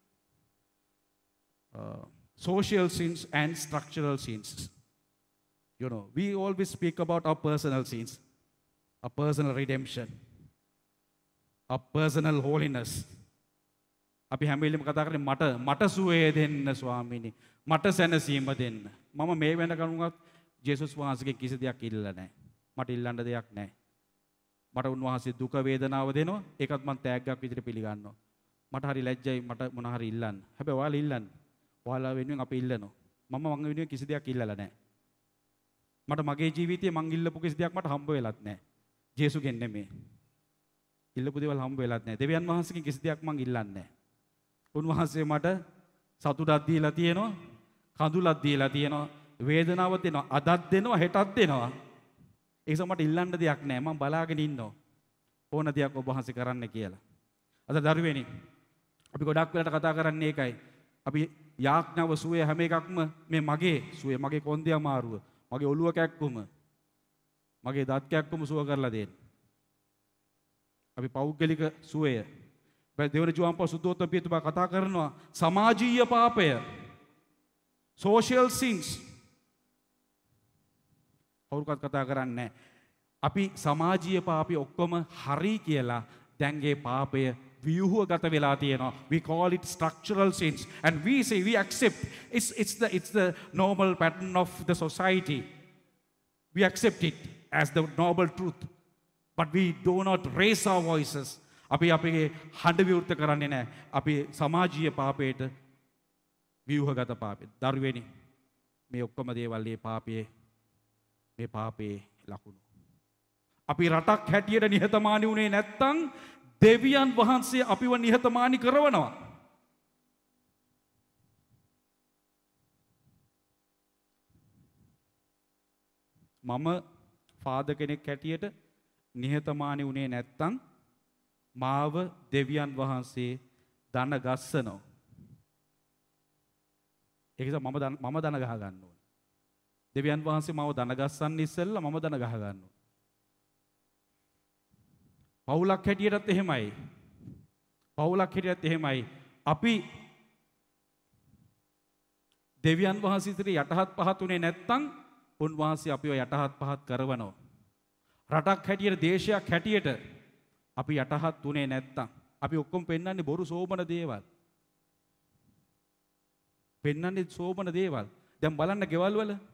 social sins and structural sins. You know, we always speak about our personal sins, our personal redemption, our personal holiness. අපි හැම වෙලෙම කතා කරන්නේ මට සුවය දෙන්න ස්වාමීනි, මට සැනසීම දෙන්න. මම මේ වෙනකනුවත් ජේසුස් වහන්සේගේ කිසි දෙයක් ඉල්ලලා නැහැ. මට ඉල්ලන්න දෙයක් නැහැ. මට උන්වහන්සේ දුක වේදනාව දෙනවා. ඒකත් මම තෑග්ගක් විදිහට පිළිගන්නවා. මට හරි ලැජ්ජයි මට මොන හරි ඉල්ලන්න. හැබැයි ඔයාලා ඉල්ලන්න. ඔයාලා වෙනුවෙන් අපි ඉල්ලනවා. මම වෙනුවෙන් කිසි දෙයක් ඉල්ලලා නැහැ. මට මගේ ජීවිතේ මං ඉල්ලපු කිසි දෙයක් මට හම්බ වෙලත් නැහැ. ජේසුගෙන් නෙමෙයි. ඉල්ලපු දේවල් හම්බ වෙලත් නැහැ. දෙවියන් වහන්සේගෙන් කිසි දෙයක් මං ඉල්ලන්නේ නැහැ. උන්වහන්සේ මට සතුටක් දීලා තියෙනවා, කඳුලක් දීලා තියෙනවා, වේදනාවක් දෙනවා, අදක් දෙනවා, හෙටක් දෙනවා. ඒ නිසා මට ඉල්ලන්න දෙයක් නැහැ. මම බලාගෙන ඉන්නවා ඕන දෙයක් ඔබ වහන්සේ කරන්න කියලා. අද දරුවේනි අපි ගොඩක් වෙලට කතා කරන්නේ ඒකයි. අපි යාඥාව සුවය හැම එකක්ම මේ මගේ සුවය, මගේ කොන්දේ අමාරුව, මගේ ඔළුව කැක්කුම, මගේ දත් කැක්කුම සුව කරලා දෙන්න. අපි පෞද්ගලික සුවය. දෙවන ජුවන් පවුල් සුද්ධෝත්තම පියතුමා කතා කරනවා සමාජීය පාපය, social sins. කවුරුකත් කතා කරන්නේ අපි සමාජීය පාපය ඔක්කොම හරි කියලා දැන්ගේ පාපය ව්‍යුහගත වෙලා තියෙනවා. We call it structural sins and we say we accept it's the normal pattern of the society. We accept it as the noble truth, but we do not raise our voices. අපි අපේ හඬ විවෘත කරන්නේ නැහැ. අපි සමාජීය පාපයට ව්‍යුහගත පාපයට. දරුවේනි මේ ඔක්කොම දේවල් මේ පාපයේ ලකුණු. අපි රටක් හැටියට නිහතමානී වුණේ නැත්තම් දෙවියන් වහන්සේ අපිව නිහතමානී කරවනවා. මම ෆාදර් කෙනෙක් හැටියට නිහතමානී වුණේ නැත්තම් මාව දෙවියන් වහන්සේ දන ගස්සනවා. ඒක නිසා මම දන ගහ ගන්න ඕනේ. දෙවියන් වහන්සේ මාව දන ගස්සන්න ඉස්සෙල්ලා මම දන ගහ ගන්න ඕනේ. පවුලක් හැටියටත් එහෙමයි. අපි දෙවියන් වහන්සේ ඉදිරියේ යටහත් පහත් උනේ නැත්තම් උන්වහන්සේ අපිව යටහත් පහත් කරවනවා. රටක් හැටියට, දේශයක් හැටියට අපි යටහත් උනේ නැත්තම් අපි ඔක්කොම පෙන්වන්නේ බොරු සෝබන දේවල්. දැන් බලන්න ගෙවල්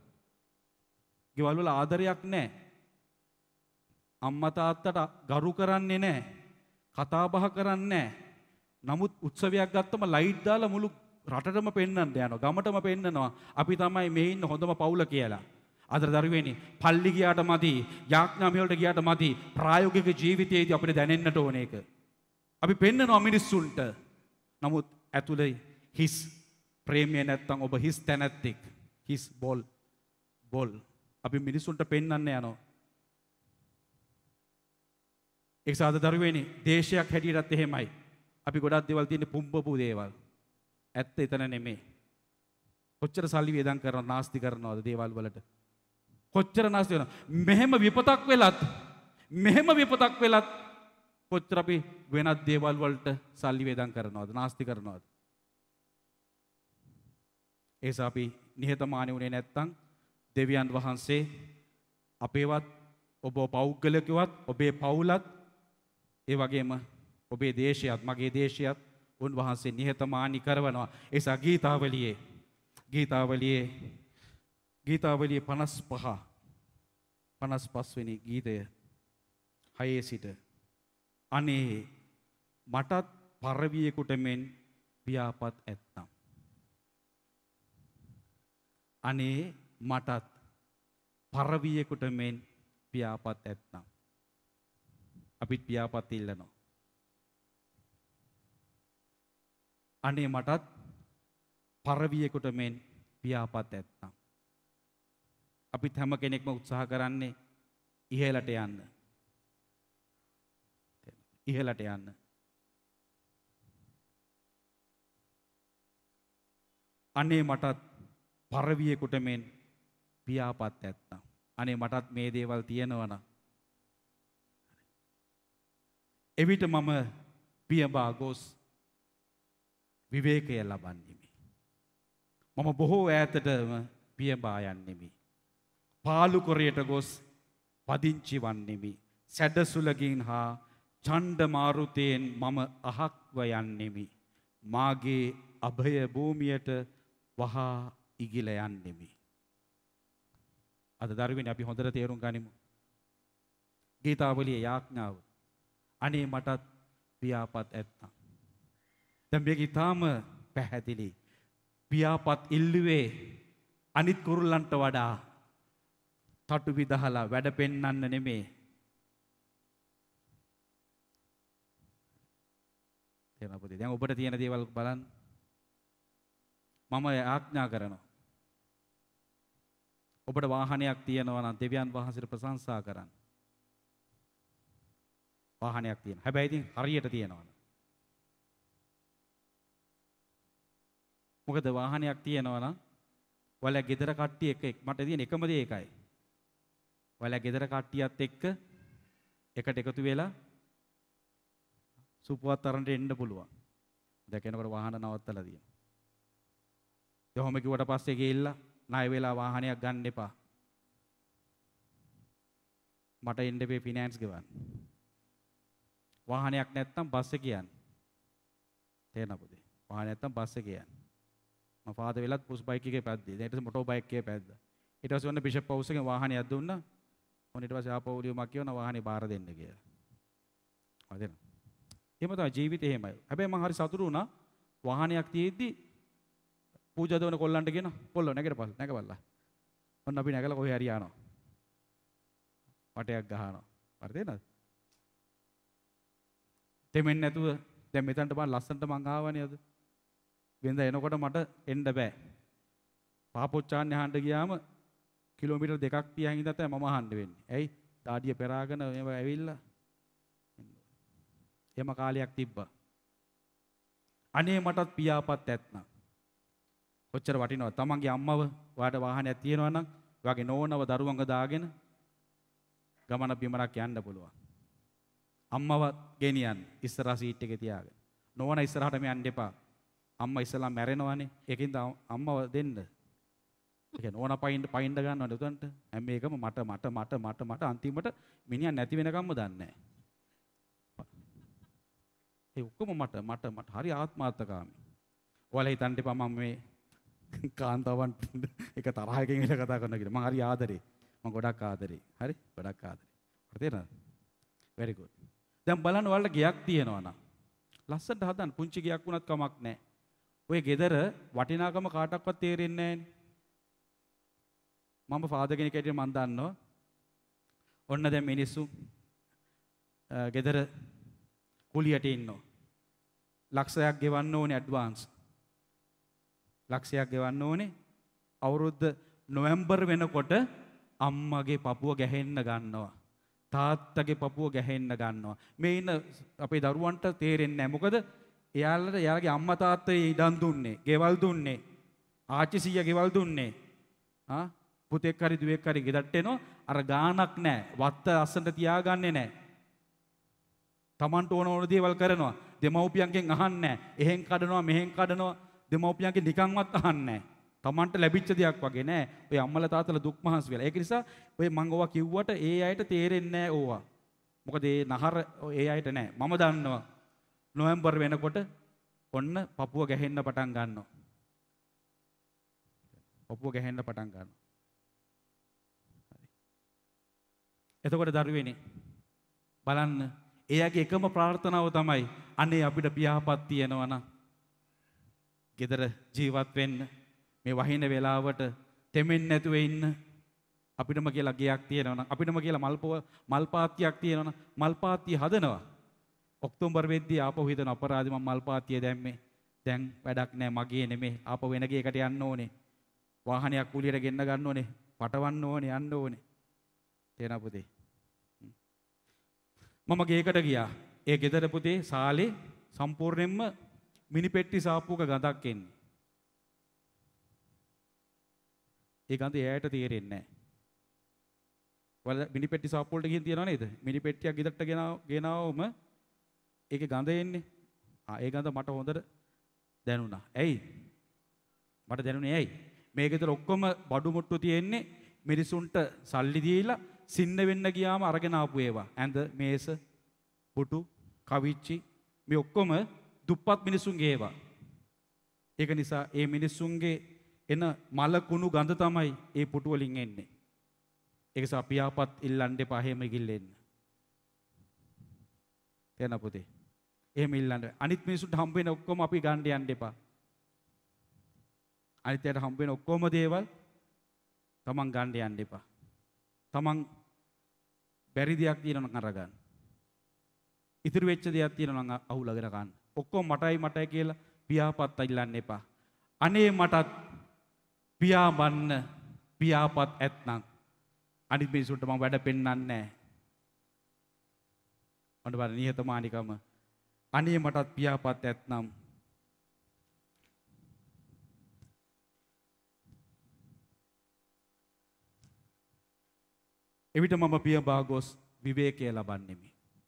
වල ආදරයක් නැහැ. අම්මා තාත්තට ගරු කරන්නේ නැහැ. කතා බහ කරන්නේ නැහැ. නමුත් උත්සවයක් ගත්තම ලයිට් දාලා මුළු රටටම පෙන්වන්න යනවා. ගමටම පෙන්නනවා අපි තමයි මේ ඉන්න හොඳම පවුල කියලා. අද දරුවේනි පල්ලි ගියාට මදි, යාඥාම වලට ගියාට මදි, ප්‍රායෝගික ජීවිතයේදී අපිට දැනෙන්නට ඕන එක. අපි පෙන්නනවා මිනිස්සුන්ට. නමුත් ඇතුලේ හිස් ප්‍රේමය නැත්තම් ඔබ හිස් තැනැත්තෙක්. හිස් බොල්. අපි මිනිස්සුන්ට පෙන්වන්න යනවා. ඒක සාද දරුවේනි දේශයක් හැටියටත් එහෙමයි. අපි ගොඩක් දේවල් තියෙන්නේ පුම්බපු දේවල්. ඇත්ත එතන නෙමෙයි. කොච්චර සල්ලි වේදම් කරනවද, නාස්ති කරනවද දේවල් වලට. කොච්චර නාස්ති වෙනවද. මෙහෙම විපතක් වෙලත් කොච්චර අපි වෙනත් දේවල් වලට සල්ලි වේදම් කරනවද, නාස්ති කරනවද. ඒසා අපි නිහතමානී වුණේ නැත්තම් දෙවියන් වහන්සේ අපේවත් ඔබ පෞද්ගලිකවත් ඔබේ පවුලත් ඒ වගේම ඔබේ දේශයත් මගේ දේශයත් උන්වහන්සේ නිහතමානී කරවනවා. ඒසා ගීතාවලියේ 55 වෙනි ගීතය 6 සිට අනේ මටත් පරවියෙකුට මෙන් පියාපත් ඇත්නම්. අනේ මටත් පරවියෙකුට මෙන් පියාපත් ඇත්නම්. අපිත් පියාපත් ඉල්ලනවා. අනේ මටත් පරවියෙකුට මෙන් පියාපත් ඇත්නම්. අපිත් හැම කෙනෙක්ම උත්සාහ කරන්නේ ඉහළට යන්න. ඉහළට යන්න. අනේ මටත් පරවියෙකුට මෙන් පියාපත් ඇත්නම්. අනේ මටත් මේ දේවල් තියෙනවා නම් එවිට මම පියඹා ගොස් විවේකය ලබන්නෙමි. මම බොහෝ ඈතටම පියඹා යන්නෙමි. පාලුකොරයට ගොස් පදිංචි වන්නෙමි. සැඩසුලකින් හා ඡණ්ඩ මාරුතයෙන් මම අහක්ව යන්නෙමි. මාගේ අභය භූමියට වහා ඉගිල යන්නෙමි. අද දරුවනේ අපි හොඳට තේරුම් ගනිමු. ගීතාවලියේ යාඥාව. අනේ මටත් පියාපත් ඇත්නම්. දැන් මේක ඊටාම පැහැදිලි. පියාපත් ඉල්ලුවේ අනිත් කුරුල්ලන්ට වඩා තටු විදහලා වැඩ පෙන්නන්න නෙමේ. තේරෙනවද පුතේ? දැන් ඔබට තියෙන දේවල් බලන්න. මම ආඥා කරනවා. ඔබට වාහනයක් තියෙනවා නම් දෙවියන් වහන්සේට ප්‍රශංසා කරන්න. වාහනයක් තියෙනවා. හැබැයි ඉතින් හරියට තියෙනවා. මොකද වාහනයක් තියෙනවා නම් ඔයාලා ගෙදර කට්ටිය එක මට තියෙන එකම දේ ඒකයි. ඔයාලා ගෙදර කට්ටියත් එක්ක එකට එකතු වෙලා සුපුවත් අරන්ට එන්න පුළුවන්. දැකනකොට වාහන නවත්තලා තියෙනවා. කොහොම කිව්වට පස්සේ ගිහිල්ලා ණය වෙලා වාහනයක් ගන්න එපා. මට එන්න එපේ ෆිනෑන්ස් ගෙවන්න. වාහනයක් නැත්තම් බස් එකේ යන්න. තේරෙනවද? වාහනයක් නැත්තම් බස් එකේ යන්න. මම ෆාදර් වෙලත් පුස් බයික් එකේ පැද්දේ. ඊට පස්සේ මොටෝ බයික් එකේ පැද්දා. ඊට පස්සේ ඔන්න බිෂප් හවුස් එකේ වාහනයක් දුන්නා. ඔන්න ඊට පස්සේ ආපහු ලියුමක් කියවන වාහනේ බාර දෙන්න කියලා. හරිද? එහෙම තමයි ජීවිතේ එහෙමයි. හැබැයි මම හරි සතුටු වුණා වාහනයක් තියෙද්දි පූජා දවන කොල්ලන්ට කියන කොල්ලෝ නැගපල්ලා. ඔන්න අපි නැගලා කොහේ හරි යනවා. වටයක් ගහනවා. හරිද නේද? දෙමෙන් නැතුව දැන් මෙතනට බලන්න ලස්සනට මං ආවනේ අද. වෙනද එනකොට මට එන්න බෑ. පාපොච්චාන්නේ අහන්න ගියාම කිලෝමීටර් 2ක් තියන් ඉඳලා තමයි මම අහන්න වෙන්නේ. ඇයි? දාඩිය පෙරාගෙන එහෙම ඇවිල්ලා. එහෙම කාලයක් තිබ්බා. අනේ මටත් පියාපත් ඇත්නම්. කොච්චර වටිනවද? තමන්ගේ අම්මව ඔයාට වාහනයක් තියෙනවා නම් ඔයාගේ නෝනව දරුවංග දාගෙන ගමන බිමනක් යන්න පුළුවන්. අම්මව ගෙනියන්න ඉස්සරහා සීට් එකේ තියාගෙන. නෝන ඉස්සරහටම යන්න එපා. අම්මා ඉස්සලා මැරෙනවනේ. ඒකින්ද අම්මව දෙන්න. ඒ කියන්නේ නෝන පයින්ඩ ගන්නවනේ උතන්ට. හැම එකම මට අන්තිමට මිනිහා නැති වෙනකම්ම දන්නේ නැහැ. ඒ ඔක්කොම මට හරි ආත්මාර්ථකාමී. ඔයාලා හිතන්න එපා මම මේ කාන්තාවන් එක තරහකින් ඉල කතා කරනවා කියලා. මම හරි ආදරේ. මම ගොඩක් ආදරේ. හරි? ගොඩක් ආදරේ. හරි තේරෙනවද? very good. දැන් බලන්න ඔයාලට ගයක් තියෙනවා නම් ලස්සනට හදන්න පුංචි ගයක් වුණත් කමක් නැහැ. ඔය ගෙදර වටිනාකම කාටවත් තේරෙන්නේ නැහැ. මම ෆාදර් කෙනෙක් ඇටියට මම දන්නවා. ඔන්න දැන් මිනිස්සු ගෙදර කුලියට ඉන්නවා. ලක්ෂයක් ගෙවන්න ඕනේ ඇඩ්වාන්ස්. ලක්ෂයක් ගෙවන්න ඕනේ. අවුරුද්ද නොවැම්බර් වෙනකොට අම්මගේ පපුව ගැහෙන්න ගන්නවා. තාත්තගේ පපුව ගැහෙන්න ගන්නවා. මේ ඉන්න අපේ දරුවන්ට තේරෙන්නේ නැහැ. මොකද එයාලගේ අම්මා තාත්තා ඉඩම් දුන්නේ, ගෙවල් දුන්නේ, ආච්චි සීයා ගෙවල් දුන්නේ. පුතෙක් හරි දුවෙක් හරි ගෙදරට එනවා. අර ගාණක් නැහැ. වත්ත අස්සන්ට තියාගන්නේ නැහැ. Tamanට ඕන දේවල් කරනවා. දෙමව්පියන්ගෙන් අහන්නේ නැහැ. එහෙන් කඩනවා මෙහෙන් කඩනවා. දෙමව්පියන්ගෙන් නිකන්වත් අහන්නේ නැහැ. තමන්ට ලැබිච්ච දෙයක් වගේ නෑ. ඔය අම්මලා තාත්තලා දුක් මහන්සි වෙලා. ඒක නිසා ඔය මං ඕවා කිව්වට ඒ අයට තේරෙන්නේ නෑ ඕවා. මොකද ඒ නහර ඒ අයට නෑ. මම දන්නවා. නොවැම්බර් වෙනකොට ඔන්න පපුව ගැහෙන්න පටන් ගන්නවා. පපුව ගැහෙන්න පටන් ගන්නවා. එතකොට දරුවනේ බලන්න එයාගේ එකම ප්‍රාර්ථනාව තමයි අනේ අපිට පියාපත් තියෙනවා නම් ගෙදර ජීවත් වෙන්න මේ වහින වෙලාවට තෙමෙන්නේ නැතුව ඉන්න අපිටම කියලා ගයක් තියෙනවා නම් අපිටම කියලා මල් පාත්තියක් තියෙනවා නම් මල් පාත්තිය හදනවා ඔක්තෝබර් වෙද්දී ආපහු හිතන අපරාධි මම මල් පාත්තිය දැම්මේ දැන් වැඩක් නැහැ මගේ නෙමේ ආපහු වෙන ගේකට යන්න ඕනේ වාහනයක් කුලියට ගෙන්න ගන්න ඕනේ පටවන්න ඕනේ යන්න ඕනේ තේරෙනා පුතේ මම ගේකට ගියා. ඒ ගෙදර පුතේ සාලේ සම්පූර්ණයෙන්ම මිනිපෙට්ටි සාප්පුවක ගඳක් එන්නේ. ඒ ගඳ එයාට තේරෙන්නේ නැහැ. වල මිනිපෙට්ටි සාප්පු වලට ගිහින් තියනව නේද? මිනිපෙට්ටියක් ගෙදරට ගෙනාවම ඒකේ ගඳ එන්නේ. ඒ ගඳ මට හොඳට දැනුණා. ඇයි? මට දැනුනේ ඇයි? මේ ගෙදර ඔක්කොම බඩු මුට්ටු තියෙන්නේ මිනිසුන්ට සල්ලි දීලා සින්න වෙන්න ගියාම අරගෙන ආපු ඒවා. ඇඳ, මේස, පුටු, කවිච්චි මේ ඔක්කොම දුප්පත් මිනිසුන්ගේ ඒවා. ඒක නිසා ඒ මිනිසුන්ගේ එන මල කුණු ගඳ තමයි ඒ පුටු වලින් එන්නේ. ඒක නිසා පියාපත් ඉල්ලන්න එපා එහෙම ගිල්ලෙන්න. තේන පුතේ. එහෙම ඉල්ලන්න. අනිත් මිනිසුන්ට හම්බ වෙන ඔක්කොම අපි ගන්න යන්න එපා. අනිත් අයට හම්බ වෙන ඔක්කොම දේවල් තමන් ගන්න යන්න එපා. තමන් බැරි දෙයක් තියෙනවා නම් අරගන්න. ඉතුරු වෙච්ච දෙයක් තියෙනවා නම් අහුලගෙන ගන්න. ඔක්කොම මටයි කියලා පියාපත් අල්ලන්න එපා. අනේ මටත් පියාඹන්න පියාපත් ඇත්නම් අනිත් මිනිසුන්ට මම වැඩ පෙන්නන්නේ නැහැ. ඔන්න බලන්න නිහතමානීකම. අනේ මටත් පියාපත් ඇත්නම් එවිට මම පියබා ගොස් විවේකය ලබන්නෙමි.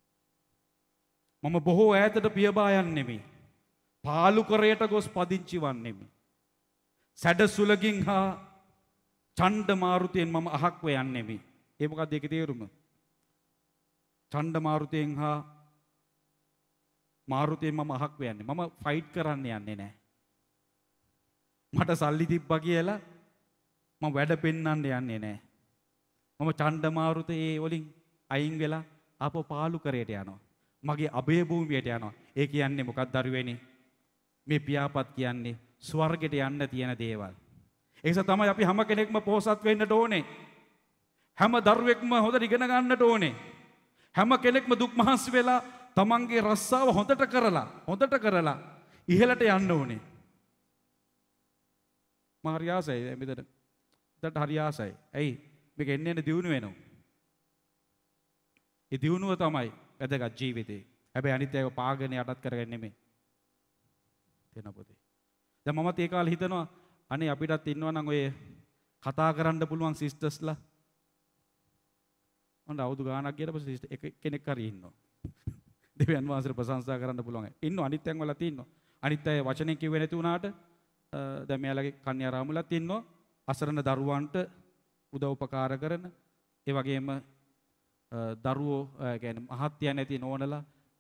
මම බොහෝ ඈතට පියබා යන්නෙමි. පාලු කරයට ගොස් පදිංචි වන්නෙමි. සැඩ සුලගින් හා ඡණ්ඩ මාරුතයෙන් මම අහක්ව යන්නෙමි. ඒ මොකක්ද ඒකේ තේරුම? ඡණ්ඩ මාරුතයෙන් හා මාරුතයෙන් මම අහක්ව යන්නේ. මම ෆයිට් කරන්න යන්නේ නැහැ. මට සල්ලි තිබ්බා කියලා මම වැඩ පෙන්නන්න යන්නේ නැහැ. මම චණ්ඩමාරුත ඒ වලින් අයින් වෙලා ආපහු පාලු කරේට යනවා. මගේ අභය භූමියට යනවා. ඒ කියන්නේ මොකක්ද දරුවේනි? මේ පියාපත් කියන්නේ ස්වර්ගයට යන්න තියෙන දේවල්. ඒ නිසා තමයි අපි හැම කෙනෙක්ම පොහොසත් වෙන්නට ඕනේ. හැම දරුවෙක්ම හොඳට ඉගෙන ගන්නට ඕනේ. හැම කෙනෙක්ම දුක් මහන්සි වෙලා තමන්ගේ රස්සාව හොඳට කරලා ඉහළට යන්න ඕනේ. මම හරි ආසයි මෙතනට හරි ආසයි. ඇයි? මේක එන්න දියුණු වෙනවා. ඒ දියුණුව තමයි වැදගත් ජීවිතේ. හැබැයි අනිත් ඒවා පාගන යටත් කරගන්නේ නෙමෙයි. තේන පොතේ. දැන් මමත් ඒ කාලේ හිතනවා අනේ අපිටත් ඉන්නවා නම් ඔය කතා කරන්න පුළුවන් සිස්ටර්ස්ලා. මොන අවුරුදු ගාණක් ගියට පස්සේ සිස්ටර් කෙනෙක් හරි ඉන්නවා. දෙවියන් වහන්සේට ප්‍රශංසා කරන්න පුළුවන්. ඉන්නවා අනිත් තැන් වල තියෙනවා. අනිත් අය වචනෙන් කිව්වේ නැති වුණාට දැන් මෙයාලගේ කන්‍යා රාමුලත් ඉන්නවා. අසරණ දරුවන්ට උදව් උපකාර කරන ඒ වගේම දරුවෝ කියන්නේ මහත්ය නැති නෝනලා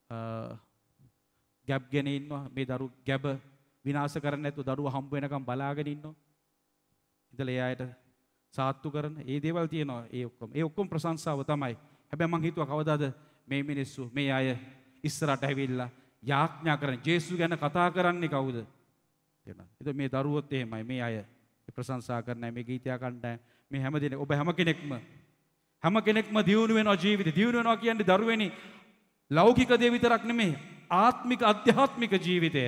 ගැබ් ගෙන ඉන්නවා. මේ දරු ගැබ විනාශ කරන්න නැතුව දරුවා හම්බ වෙනකම් බලාගෙන ඉන්නවා. ඉතල ඒ අයට සාත්තු කරන ඒ දේවල් තියෙනවා. ඒ ඔක්කොම ප්‍රශංසාව තමයි. හැබැයි මං හිතුවා කවදාද මේ මිනිස්සු මේ අය ඉස්සරහට ඇවිල්ලා යාඥා කරන ජේසුස් ගැන කතා කරන්නේ කවුද? තේරෙනවද? ඉතින් මේ දරුවොත් එහෙමයි මේ අය ප්‍රශංසා කරන්නයි මේ ගීතය කණ්ඩායම මේ හැම දිනේ ඔබ හැම කෙනෙක්ම දියුණු වෙනවා ජීවිතේ. දියුණු වෙනවා කියන්නේ දරුවේනි ලෞකික දේ විතරක් නෙමෙයි ආත්මික අධ්‍යාත්මික ජීවිතය.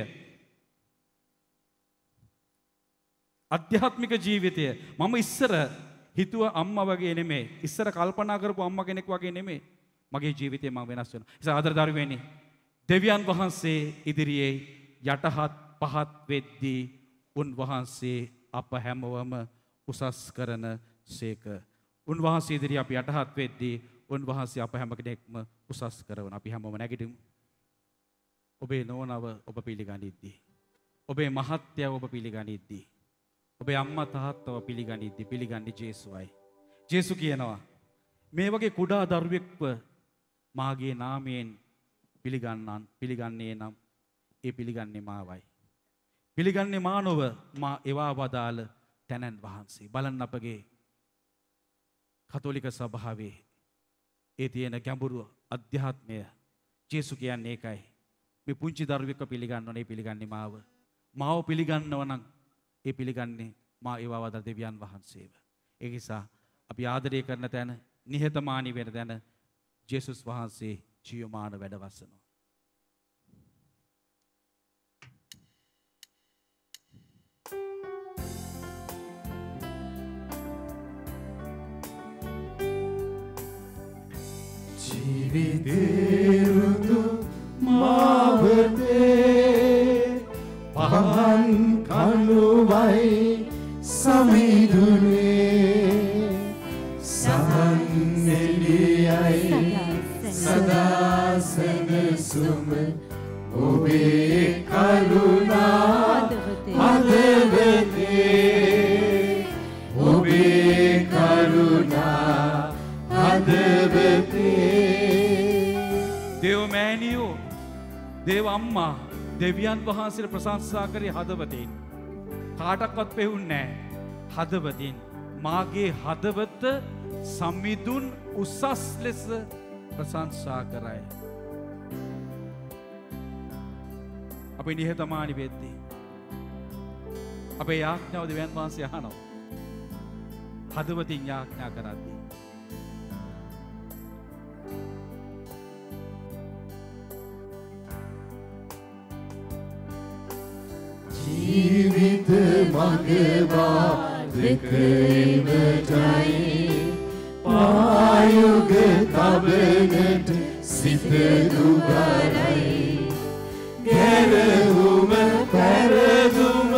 අධ්‍යාත්මික ජීවිතය. මම ඉස්සර හිතුව අම්මා වගේ නෙමෙයි. ඉස්සර කල්පනා කරපු අම්මා කෙනෙක් වගේ නෙමෙයි. මගේ ජීවිතේ මම වෙනස් වෙනවා. ඒ නිසා ආදර දරුවේනි දෙවියන් වහන්සේ ඉදිරියේ යටහත් පහත් වෙද්දී උන්වහන්සේ අප හැමවම උසස් කරන සේක. උන්වහන්සේ ඉදිරියේ අපි යටහත් වෙද්දී උන්වහන්සේ අප හැම කෙනෙක්ම උසස් කරන. අපි හැමෝම නැගිටිමු. ඔබේ නෝනව ඔබ පිළිගනිද්දී. ඔබේ මහත්යව ඔබ පිළිගනිද්දී. ඔබේ අම්මා තාත්තව පිළිගන්නේ ජේසුවයි. ජේසු කියනවා මේ වගේ කුඩා දරුවෙක්ව මාගේ නාමයෙන් පිළිගන්නේ නම් ඒ පිළිගන්නේ මාවයි. පිළිගන්නේ මා නොව මා එවා වදාළ තැනන් වහන්සේ. බලන්න අපගේ කතෝලික සභාවේ ඒ තියෙන ගැඹුරු අධ්‍යාත්මය. ජේසු කියන්නේ ඒකයි. මේ පුංචි දරුවෙක්ව පිළිගන්නව නේ පිළිගන්නේ මාව. මාව පිළිගන්නව නම් ඒ පිළිගන්නේ මා එවා වදාළ දෙවියන් වහන්සේව. ඒ නිසා අපි ආදරය කරන තැන නිහතමානී වෙන තැන ජේසුස් වහන්සේ ජීවමාන වැඩවසනවා. ජීවිතේරුදු මාවතේ පහන් කණුවයි සමිඳුනේ සහන්නෙලියයි සදා සැනසුම ඔබේ කරුණා හදවතේ ඔබේ කරුණා හදවතේ දේව මෑණියෝ දේව අම්මා දෙවියන් වහන්සේට ප්‍රශංසා කරේ හදවතින්. කාටවත් පෙවුන්නේ නැහැ. හදවතින් මාගේ හදවත සම්මිදුන් උසස් ලෙස ප්‍රශංසා කරයි. අපි නිහතමානී වෙද්දී අපේ යාඥාව දෙවියන් වහන්සේ අහනවා. හදවතින් යාඥා කරද්දී ජීවිත මගවා දෙකේමටයි පායුග තබනට සිත දුබරයි ගැරහුම පැරදුම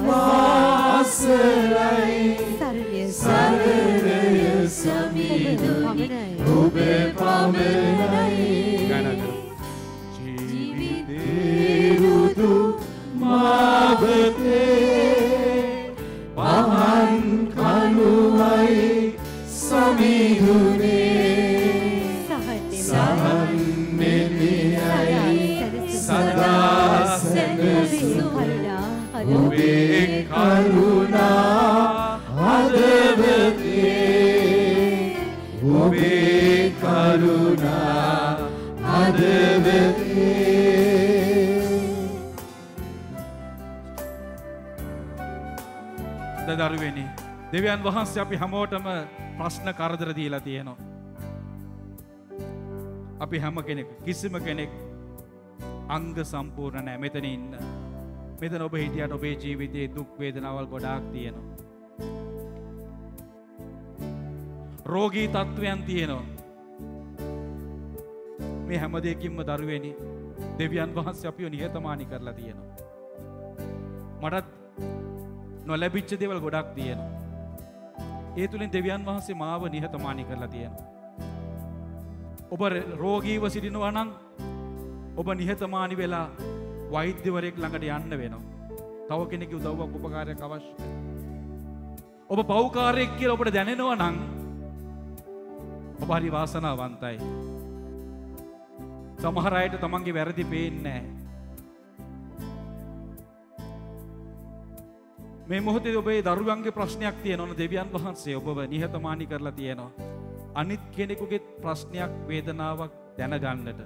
වාසරයි සරණය සමිඳු ඔබ පමණයි ජීවිතේරුදු මාවතේ පහන් කණුවයි සමිඳුනේ සහන්නෙලියයි සදා සැනසුම ඔබේ කරුණා හදවතේ ඔබේ කරුණා හදවතේ දරුවෙනි දෙවියන් වහන්සේ අපි හැමෝටම ප්‍රශ්න කරදර දීලා තියෙනවා. අපි හැම කෙනෙක් කිසිම කෙනෙක් අංග සම්පූර්ණ නැහැ මෙතන ඉන්න. මෙතන ඔබ හිටියට ඔබේ ජීවිතයේ දුක් වේදනාවල් ගොඩාක් තියෙනවා. රෝගී තත්වයන් තියෙනවා. මේ හැම දෙයකින්ම දරුවෙනි දෙවියන් වහන්සේ අපිව නිහතමානී කරලා තියෙනවා. මටත් නොලැබිච්ච දේවල් ගොඩක් තියෙනවා. ඒ තුලින් දෙවියන් වහන්සේ මාව නිහතමානී කරලා තියෙනවා. ඔබ රෝගීව සිටිනවා නම් ඔබ නිහතමානී වෙලා වෛද්‍යවරයෙක් ළඟට යන්න වෙනවා. තව කෙනෙකුගේ උදව්වක් උපකාරයක් අවශ්‍යයි. ඔබ පව්කාරයෙක් කියලා ඔබට දැනෙනවා නම් ඔබ හරි වාසනාවන්තයි. සමහර අයට තමන්ගේ වැරදි පේන්නේ නැහැ. මේ මොහොතේ ඔබේ දරුවන්ගේ ප්‍රශ්නයක් තියෙනවා දෙවියන් වහන්සේ ඔබව නිහතමානී කරලා තියෙනවා. අනිත් කෙනෙකුගේ ප්‍රශ්නයක් වේදනාවක් දැනගන්නට.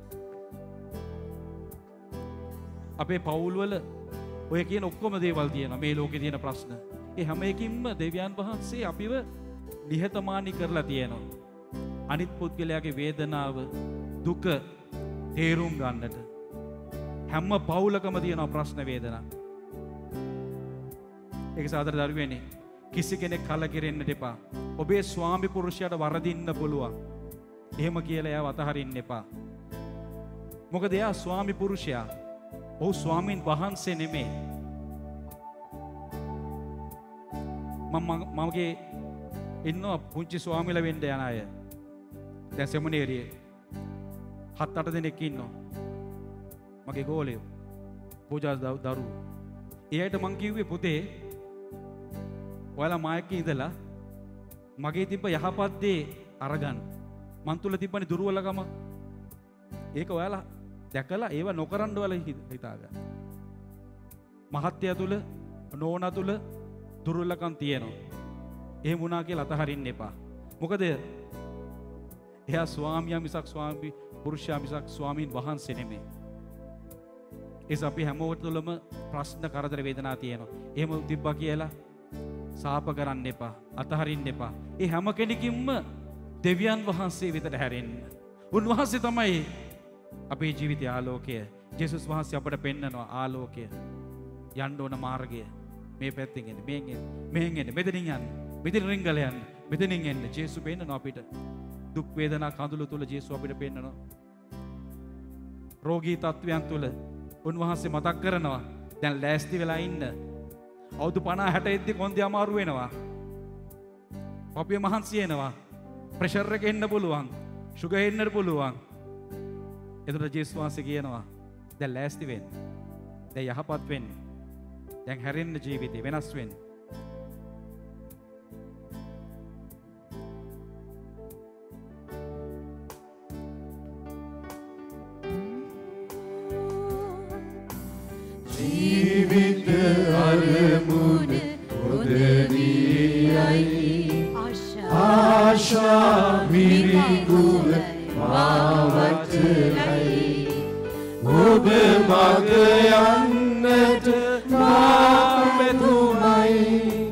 අපේ පවුල්වල ඔය කියන ඔක්කොම දේවල් තියෙනවා මේ ලෝකේ තියෙන ප්‍රශ්න. ඒ හැම එකකින්ම දෙවියන් වහන්සේ අපිව නිහතමානී කරලා තියෙනවා. අනිත් පුද්ගලයාගේ වේදනාව දුක තේරුම් ගන්නට. හැම පවුලකම තියෙනවා ප්‍රශ්න වේදනා. ඒක සාදර දරුවනේ කිසි කෙනෙක් කලකිරෙන්නට එපා. ඔබේ ස්වාමි පුරුෂයාට වරදින්න පුළුවන්. එහෙම කියලා එයාව අතහරින්න එපා. මොකද එයා ස්වාමි පුරුෂයා. ඔහු ස්වාමීන් වහන්සේ නෙමෙයි. මමගේ ඉන්නවා පුංචි ස්වාමිලා වෙන්න යන අය. දැන් සෙමිනේරියේ 7-8 දෙනෙක් ඉන්නවා. මගේ ගෝලයෝ. පූජා දරුවෝ. එයාට මං කිව්වේ පුතේ ඔයාලා මායක ඉඳලා මගේ තිබ්බ යහපත් දේ අරගන්න. මන් තුල තිබ්බනේ දුර්වලකම. ඒක ඔයාලා දැකලා ඒව නොකරන්න ඔයාලා හිතාගන්න. මහත්ය තුල නෝන තුල දුර්වලකම් තියෙනවා. එහෙම වුණා කියලා අතහරින්න එපා. මොකද එයා ස්වාමියා මිසක් ස්වාමි පුරුෂයා මිසක් ස්වාමීන් වහන්සේ නෙමෙයි. ඒස අපි හැමෝට තුළම ප්‍රශ්න කරදර වේදනා තියෙනවා. එහෙම තිබ්බා කියලා සාප කරන්න එපා. අතහරින්න එපා. ඒ හැම කෙනෙකින්ම දෙවියන් වහන්සේ වෙතට හැරෙන්න. උන්වහන්සේ තමයි අපේ ජීවිතයේ ආලෝකය. ජේසුස් වහන්සේ අපට පෙන්වනවා ආලෝකය. යන්න ඕන මාර්ගය. මේ පැත්තෙන් එන්න, මෙහෙන් එන්න, මෙතනින් යන්න. මෙතන රිංගල යන්න. මෙතනින් එන්න. ජේසුස් පෙන්වනවා අපිට. දුක් වේදනා කඳුළු තුල ජේසුස් අපිට පෙන්වනවා. රෝගී තත්වයන් තුල උන්වහන්සේ මතක් කරනවා දැන් ලෑස්ති වෙලා ඉන්න. අවුරුදු 50 60 එද්දි කොන්දේ අමාරු වෙනවා. අපේ මහන්සි වෙනවා. ප්‍රෙෂර් එක එන්න පුළුවන්. සුගර් එන්නත් පුළුවන්. එතකොට ජේසුස් වහන්සේ කියනවා දැන් ලෑස්ති වෙන්න. දැන් යහපත් වෙන්න. දැන් හැරෙන්න ජීවිතේ වෙනස් වෙන්න. ජීවිත අරමුණ උදරියයි ආශා මිරිඟුව මාවතයි ඔබ මග යන්නට මාපෙතුමයි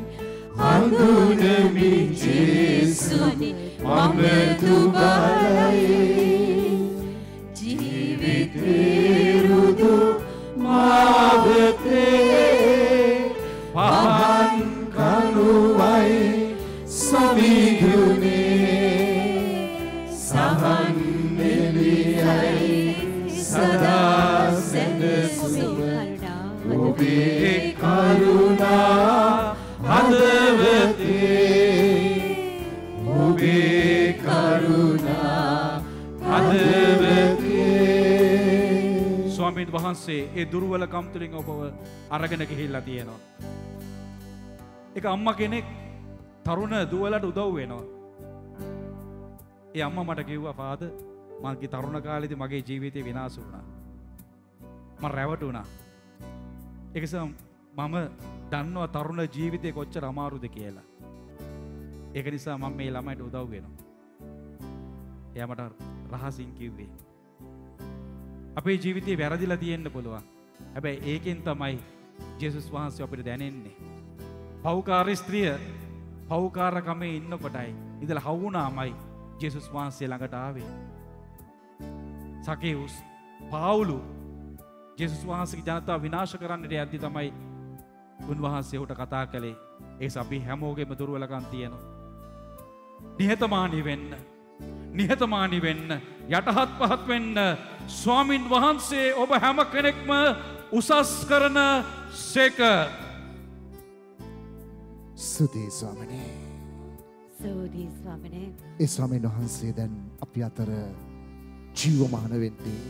හඳුනමි ජේසුනි මම දුබලයි ජීවිතේ රුදු මාවතේ පහන් කනුවයි සමිගුනේ සහන් මෙලියයි සදා සැනසුම ඔබේ කරුණා හදවතේ ඔබේ කරුණා හදවතේ ස්වාමීන් වහන්සේ ඒ දුර්වලකම් තුලින් ඔබව අරගෙන ගිහිල්ලා තියෙනවා. ඒක අම්මා කෙනෙක් තරුණ දුවලට උදව් වෙනවා. ඒ අම්මා මට කිව්වා ෆාදර් මගේ තරුණ කාලේදී මගේ ජීවිතේ විනාශ වුණා. මම රැවටුණා. ඒක නිසා මම දන්නවා තරුණ ජීවිතේ කොච්චර අමාරුද කියලා. ඒක නිසා මම මේ ළමයිට උදව් වෙනවා. එයා මට රහසින් කිව්වේ අපේ ජීවිතේ වැරදිලා තියෙන්න පුළුවන්. හැබැයි ඒකෙන් තමයි ජේසුස් වහන්සේ අපිට දැනෙන්නේ. පෞකාර ස්ත්‍රිය පෞකාරකමේ ඉන්නකොටයි ඉඳලා හවුනාමයි ජේසුස් වහන්සේ ළඟට ආවේ. සකේවුස් පාවුලු ජේසුස් වහන්සේගේ ජනතාව විනාශ කරන්නට යද්දි තමයි උන්වහන්සේ උට කතා කළේ. ඒස අපි හැමෝගෙම දුර්වලකම් තියෙනවා. නිහතමානී වෙන්න. නිහතමානී වෙන්න. යටහත් පහත් වෙන්න. ස්වාමින් වහන්සේ ඔබ හැම කෙනෙක්ම උසස් කරන සේක. සුදී ස්වාමිනේ. සෝදී ස්වාමිනේ. ඒ ස්වාමීන් වහන්සේ දැන් අපි අතර ජීවමාන වෙන්නේ.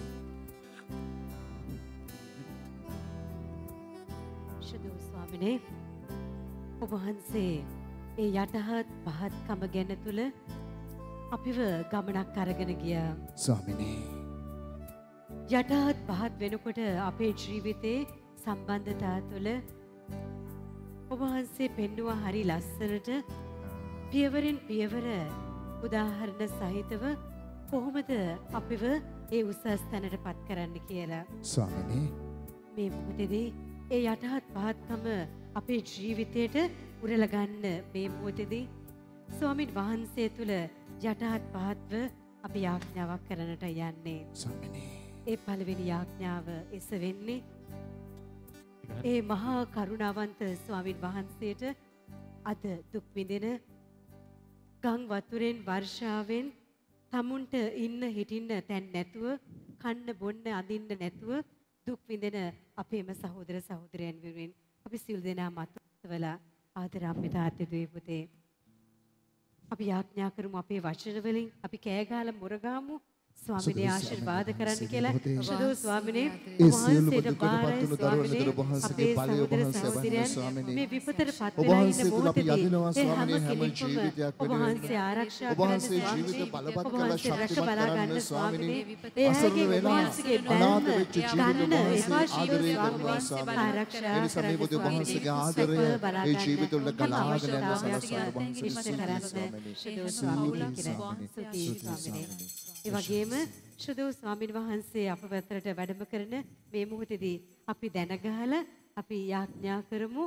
ශුද්ධ ස්වාමිනේ. ඔබ වහන්සේ ඒ යටහත් පහත්කම ගැන තුල අපිව ගමනක් අරගෙන ගියා. ස්වාමිනේ. යටහත් පහත් වෙනකොට අපේ ජීවිතේ සම්බන්ධතා තුළ ඔබ වහන්සේ පෙන්නවා හරි ලස්සනට පියවරෙන් පියවර උදාහරණ සහිතව කොහොමද අපිව ඒ උසස් තැනට පත් කරන්න කියලා. ස්වාමිනේ. මේ මොහොතේදී ඒ යටහත් පහත්කම අපේ ජීවිතයට උරලා ගන්න මේ මොහොතේදී ස්වාමින් වහන්සේ තුළ යටහත් පහත්ව අපි යාඥාවක් කරන්නට යන්නේ. ස්වාමිනේ. ඒ පළවෙනි යාඥාව එස වෙන්නේ ඒ මහා කරුණාවන්ත ස්වාමින් වහන්සේට අද දුක් විඳින ගම් වතුරෙන් වර්ෂාවෙන් තමුන්ට ඉන්න හිටින්න තැන් නැතුව කන්න බොන්න අඳින්න නැතුව දුක් විඳින අපේම සහෝදර සහෝදරයන් වෙනුවෙන් අපි සිල් දෙනා මතවලා ආදරම්මිත ආත්‍ය පුතේ අපි යාඥා කරමු අපේ වචන වලින් අපි කෑ ගහලා මුරගාමු ස්වාමිනේ ආශිර්වාද කරන්න කියලා සුදු ස්වාමිනේ ඒ සියලුම වහන්සේට දුකට බාරයි පත් වුණු දරුවන්ට ඔබ වහන්සේගේ බලය ඔබ වහන්සේ වඩන ස්වාමිනේ. මේ විපතට පත් ඔබ වෙලා වහන්සේ ඉන්න තුල අපි මොහොතේ යදිනවා ඒ ස්වාමිනේ හැම හැම කෙනෙක්ම ජීවිතයක් ඔබ වෙනුවෙන්. වහන්සේ ආරක්ෂා ඔබ වහන්සේ කරන්න ජීවිත බලපත් ඔබ කළා වහන්සේ රැක ශක්තිමත් බලා කරන්න ගන්න ස්වාමිනේ. ස්වාමිනේ ඒ අසරණ හැගේ ඔබ වෙලා වහන්සේගේ අනාථ බැල්ම වෙච්ච ජීවිත ගන්න ඔබ එපා වහන්සේ ආදරය කරනවා ස්වාමිනේ ස්වාමිනේ. ආරක්ෂා ඒ නිසා මේ බුදු වහන්සේගේ ආදරය ඒ ජීවිත වල ගලාගෙන යන සලස්වන වහන්සේ ස්වාමිනේ ස්වාමිනේ. ඒ වගේම ශ්‍රදෝ ස්වාමීන් වහන්සේ අප වෙතට වැඩම කරන මේ මොහොතේදී අපි දැනගහලා අපි යාඥා කරමු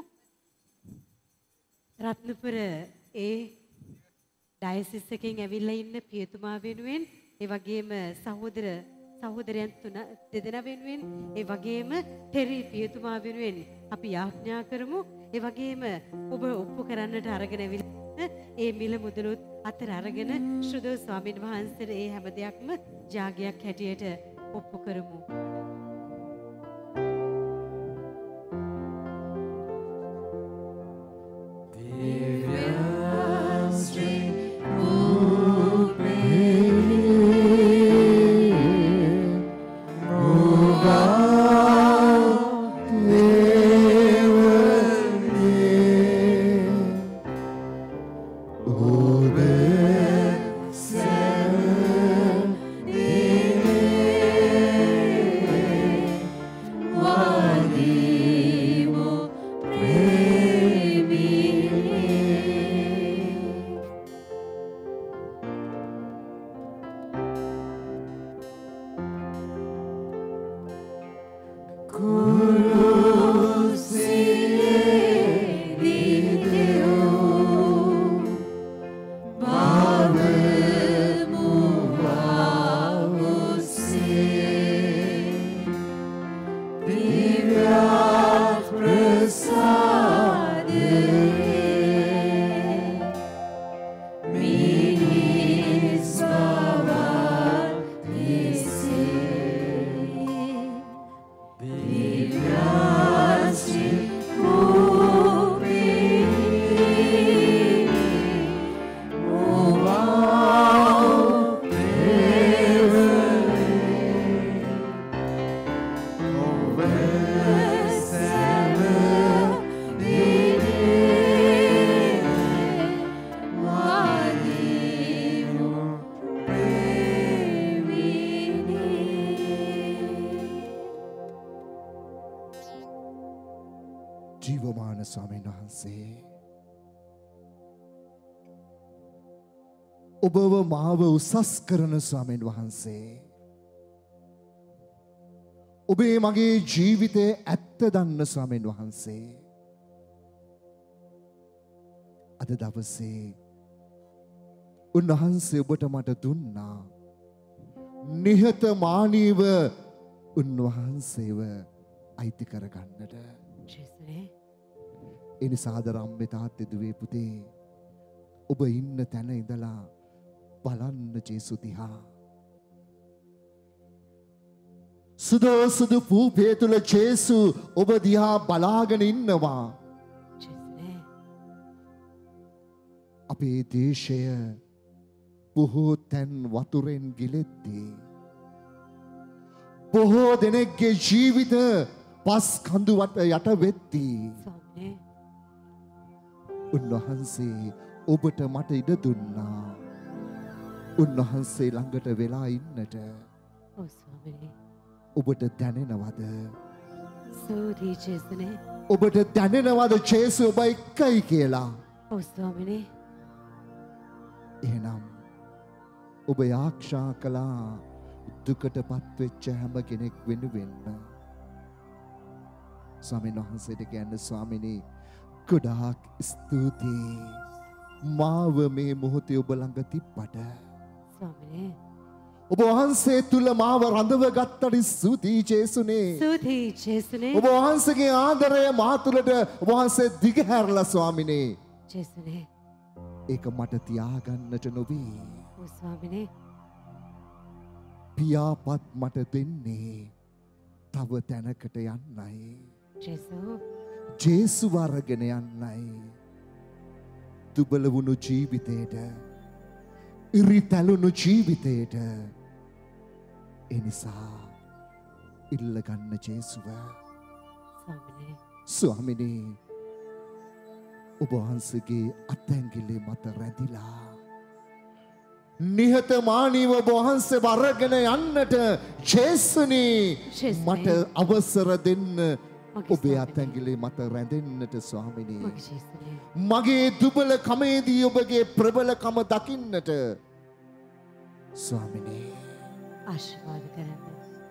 රත්නපුර ඒ ඩයසිස් එකෙන් ඇවිල්ලා ඉන්න පියතුමා වෙනුවෙන් ඒ වගේම සහෝදරයන් දෙදෙනා වෙනුවෙන් ඒ වගේම ටෙරි පියතුමා වෙනුවෙන් අපි යාඥා කරමු ඒ වගේම ඔබ ඔප්පු කරන්නට අරගෙන ඇවිල්ලා ඒ මිල මුදලුත් අතර අරගෙන ශ්‍රදෝ ස්වාමීන් වහන්සේට ඒ හැම දෙයක්ම ජාගයක් හැටියට ඔප්පු කරමු. ජීවමාන ස්වාමීන් වහන්සේ ඔබව මාව උසස් කරන ස්වාමීන් වහන්සේ ඔබේ මගේ ජීවිතේ ඇත්ත දන්න ස්වාමීන් වහන්සේ අද දවසේ උන්වහන්සේ ඔබට මට දුන්නා නිහතමානීව උන්වහන්සේව අයිති කරගන්නට එනිසා ආදරම්මේ තාත්තේ දුවේ පුතේ ඔබ ඉන්න තැන ඉඳලා බලන්න ජේසු දිහා සුදු පූපේ තුල ජේසු ඔබ දිහා බලාගෙන ඉන්නවා අපේ දේශය බොහෝ තැන් වතුරෙන් ගිලෙද්දී බොහෝ දෙනෙක්ගේ ජීවිත පස් කඳුවට යට වෙද්දී උන්වහන්සේ ඔබට මට ඉඩ දුන්නා උන්වහන්සේ ළඟට වෙලා ඉන්නට ඔබට දැනෙනවද ඔබට දැනෙනවද ජේසු ඔබ එක්කයි කියලා එහෙනම් ඔබ ආරක්ෂා කළා දුකට පත්වෙච්ච හැම කෙනෙක් වෙනුවෙන් ස්වාමීන් වහන්සේට කියන්න ස්වාමිනේ ගොඩාක් ස්තුතියි මාව මේ මොහොතේ ඔබ ළඟ තිබ්බට ස්වාමිනේ ඔබ වහන්සේ තුල මාව රඳව ගත්තට ස්තුතියි ජේසුනේ ඔබ වහන්සේගේ ආදරය මා තුලට ඔබ වහන්සේ දිගහැරලා ස්වාමිනේ ජේසුනේ ඒක මට තියාගන්නට නොවේ ස්වාමිනේ පියාපත් මට දෙන්නේ තව තැනකට යන්නයි ජේසු වරගෙන යන්නයි දුබල වුණු ජීවිතේට ඉරිතැලුණු ජීවිතේට ඒ නිසා ඉල්ලගන්න ජේසුව. ස්වාමිනේ. ස්වාමිනේ ඔබ වහන්සේගේ අත්ඇඟිලි මත රැඳිලා නිහතමානීව ඔබ වහන්සේව අරගෙන යන්නට ජේසුනි මට අවසර දෙන්න. ඔබේ අත්ඇඟිලි මත රැඳෙන්නට ස්වාමිනේ. මගේ දුබල කමේදී ඔබගේ ප්‍රබලකම දකින්නට ස්වාමිනේ. ආශිර්වාද කරන්න.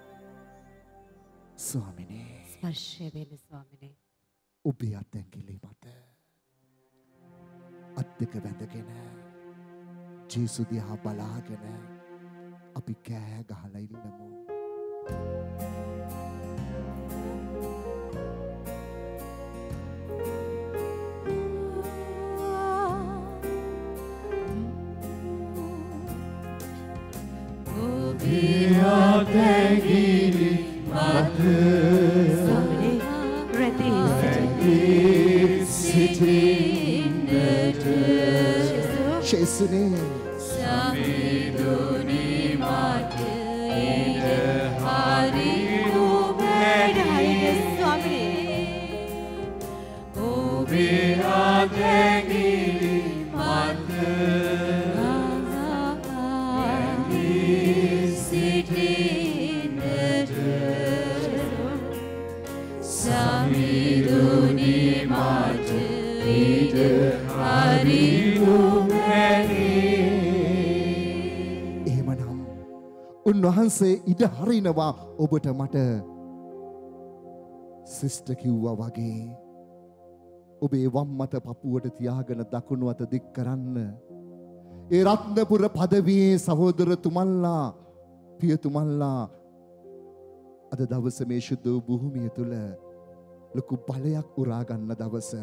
ස්වාමිනේ. ස්පර්ශය වෙන ස්වාමිනේ. ඔබේ අත්ඇඟිලි මත අත් දෙක වැඳගෙන ජේසු දිහා බලාගෙන අපි කෑ ගහලා ඉන්නමු. ඔබේ අත්ඇඟිලි මත ස්වාමිනේ රැඳී සිටින්නට ජේසුනේ. සමිඳුනි මට ඉඩ හරිනු බැරි ස්වාමිනේ. ඔබේ අත්ඇඟිලි මත රැඳී සිටින්නට සමිඳුනි මට ඉඩ හරිනු එහෙමනම් උන්වහන්සේ ඉඩ හරිනවා ඔබට මට. සිස්ටර් කිව්වා වගේ ඔබේ වම් මත පපුවට තියාගෙන දකුණු අත දික් කරන්න. ඒ රත්නපුර පදවියේ සහෝදරතුමන්ලා පියතුමන්ලා අද දවස මේ ශුද්ධ වූ භූමිය තුල ලොකු බලයක් උරා ගන්න දවස.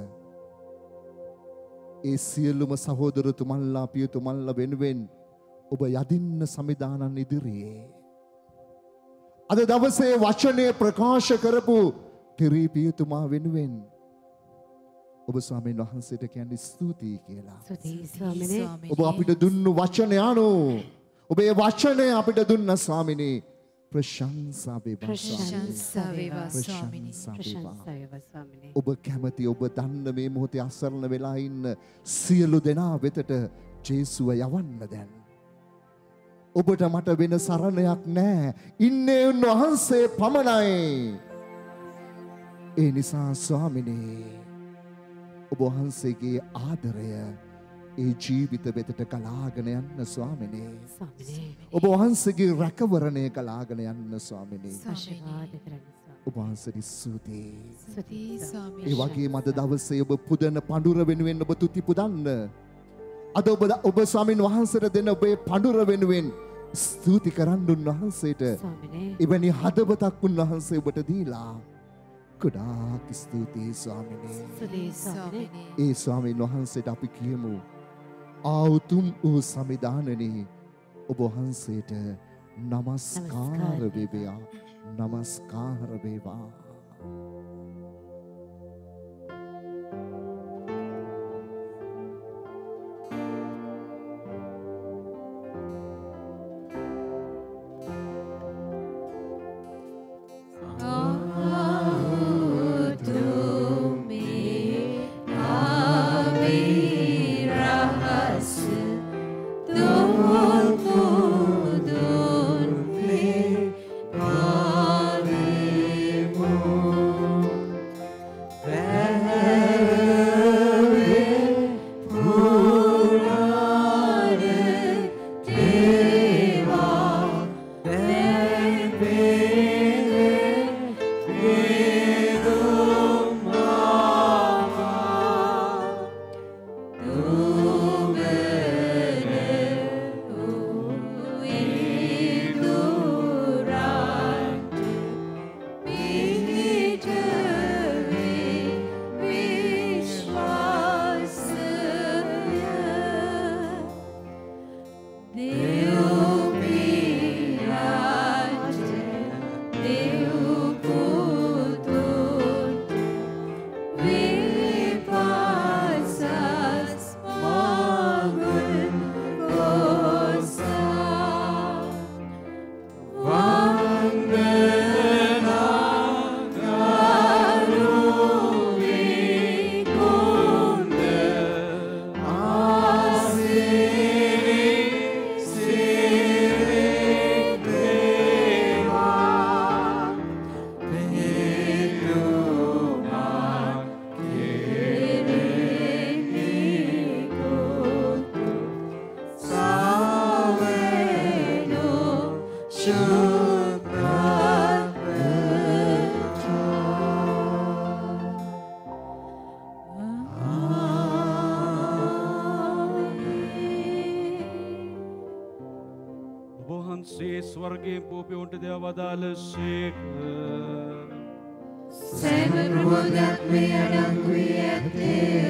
ඒ සියලුම සහෝදරතුමන්ලා පියතුමන්ලා වෙනුවෙන් ඔබ යදින්න සමිදානන් ඉදිරියේ අද දවසේ වචනය ප්‍රකාශ කරපු තිරී පියතුමා වෙනුවෙන් ඔබ ස්වාමීන් වහන්සේට කියන්නේ ස්තුතියි කියලා. ස්තුතියි ස්වාමිනේ. ඔබ අපිට දුන්නු වචනය අනුව ඔබේ වචනය අපිට දුන්න ස්වාමිනේ. ප්‍රශංසා වේවා ස්වාමිනේ. ඔබ කැමති ඔබ දන්න මේ මොහොතේ අසරණ වෙලා ඉන්න සියලු දෙනා වෙතට ජේසුව යවන්න දැන්. ඔබට මට වෙන සරණයක් නැහැ. ඉන්නේ උන්වහන්සේ පමණයි. ඒ නිසා ස්වාමිනේ ඔබ වහන්සේගේ ආදරය ඒ ජීවිත වෙතට ගලාගෙන යන්න ස්වාමිනේ. ඔබ වහන්සේගේ රැකවරණය ගලාගෙන යන්න ස්වාමිනේ. ආශිර්වාද කරන්න. ඔබ වහන්සේට ස්තුතියි. ස්තුතියි ස්වාමී. ඒ වගේම අද දවසේ ඔබ පුදන පඬුර වෙනුවෙන් ඔබ තුති පුදන්න. අද ඔබ ස්වාමින් වහන්සේට දෙන ඔබේ පඬුර වෙනුවෙන් ස්තුති කරන්න උන්වහන්සේට. එවැනි හදවතක් උන්වහන්සේ ඔබට දීලා ගොඩාක් ස්තුතියි ස්වාමිනේ. ඒ ස්වාමීන් වහන්සේට අපි කියමු ආවුතුම් වූ සමිදානනේ ඔබ වහන්සේට නමස්කාර වේවා. නමස්කාර වේවා. Oh වහන්සේ ස්වර්ගයේ පූපයොන්ට දෙව වදාළසේක. සෑම ප්‍රබෝධයක් මේ අඩංගු වී ඇත්තේ.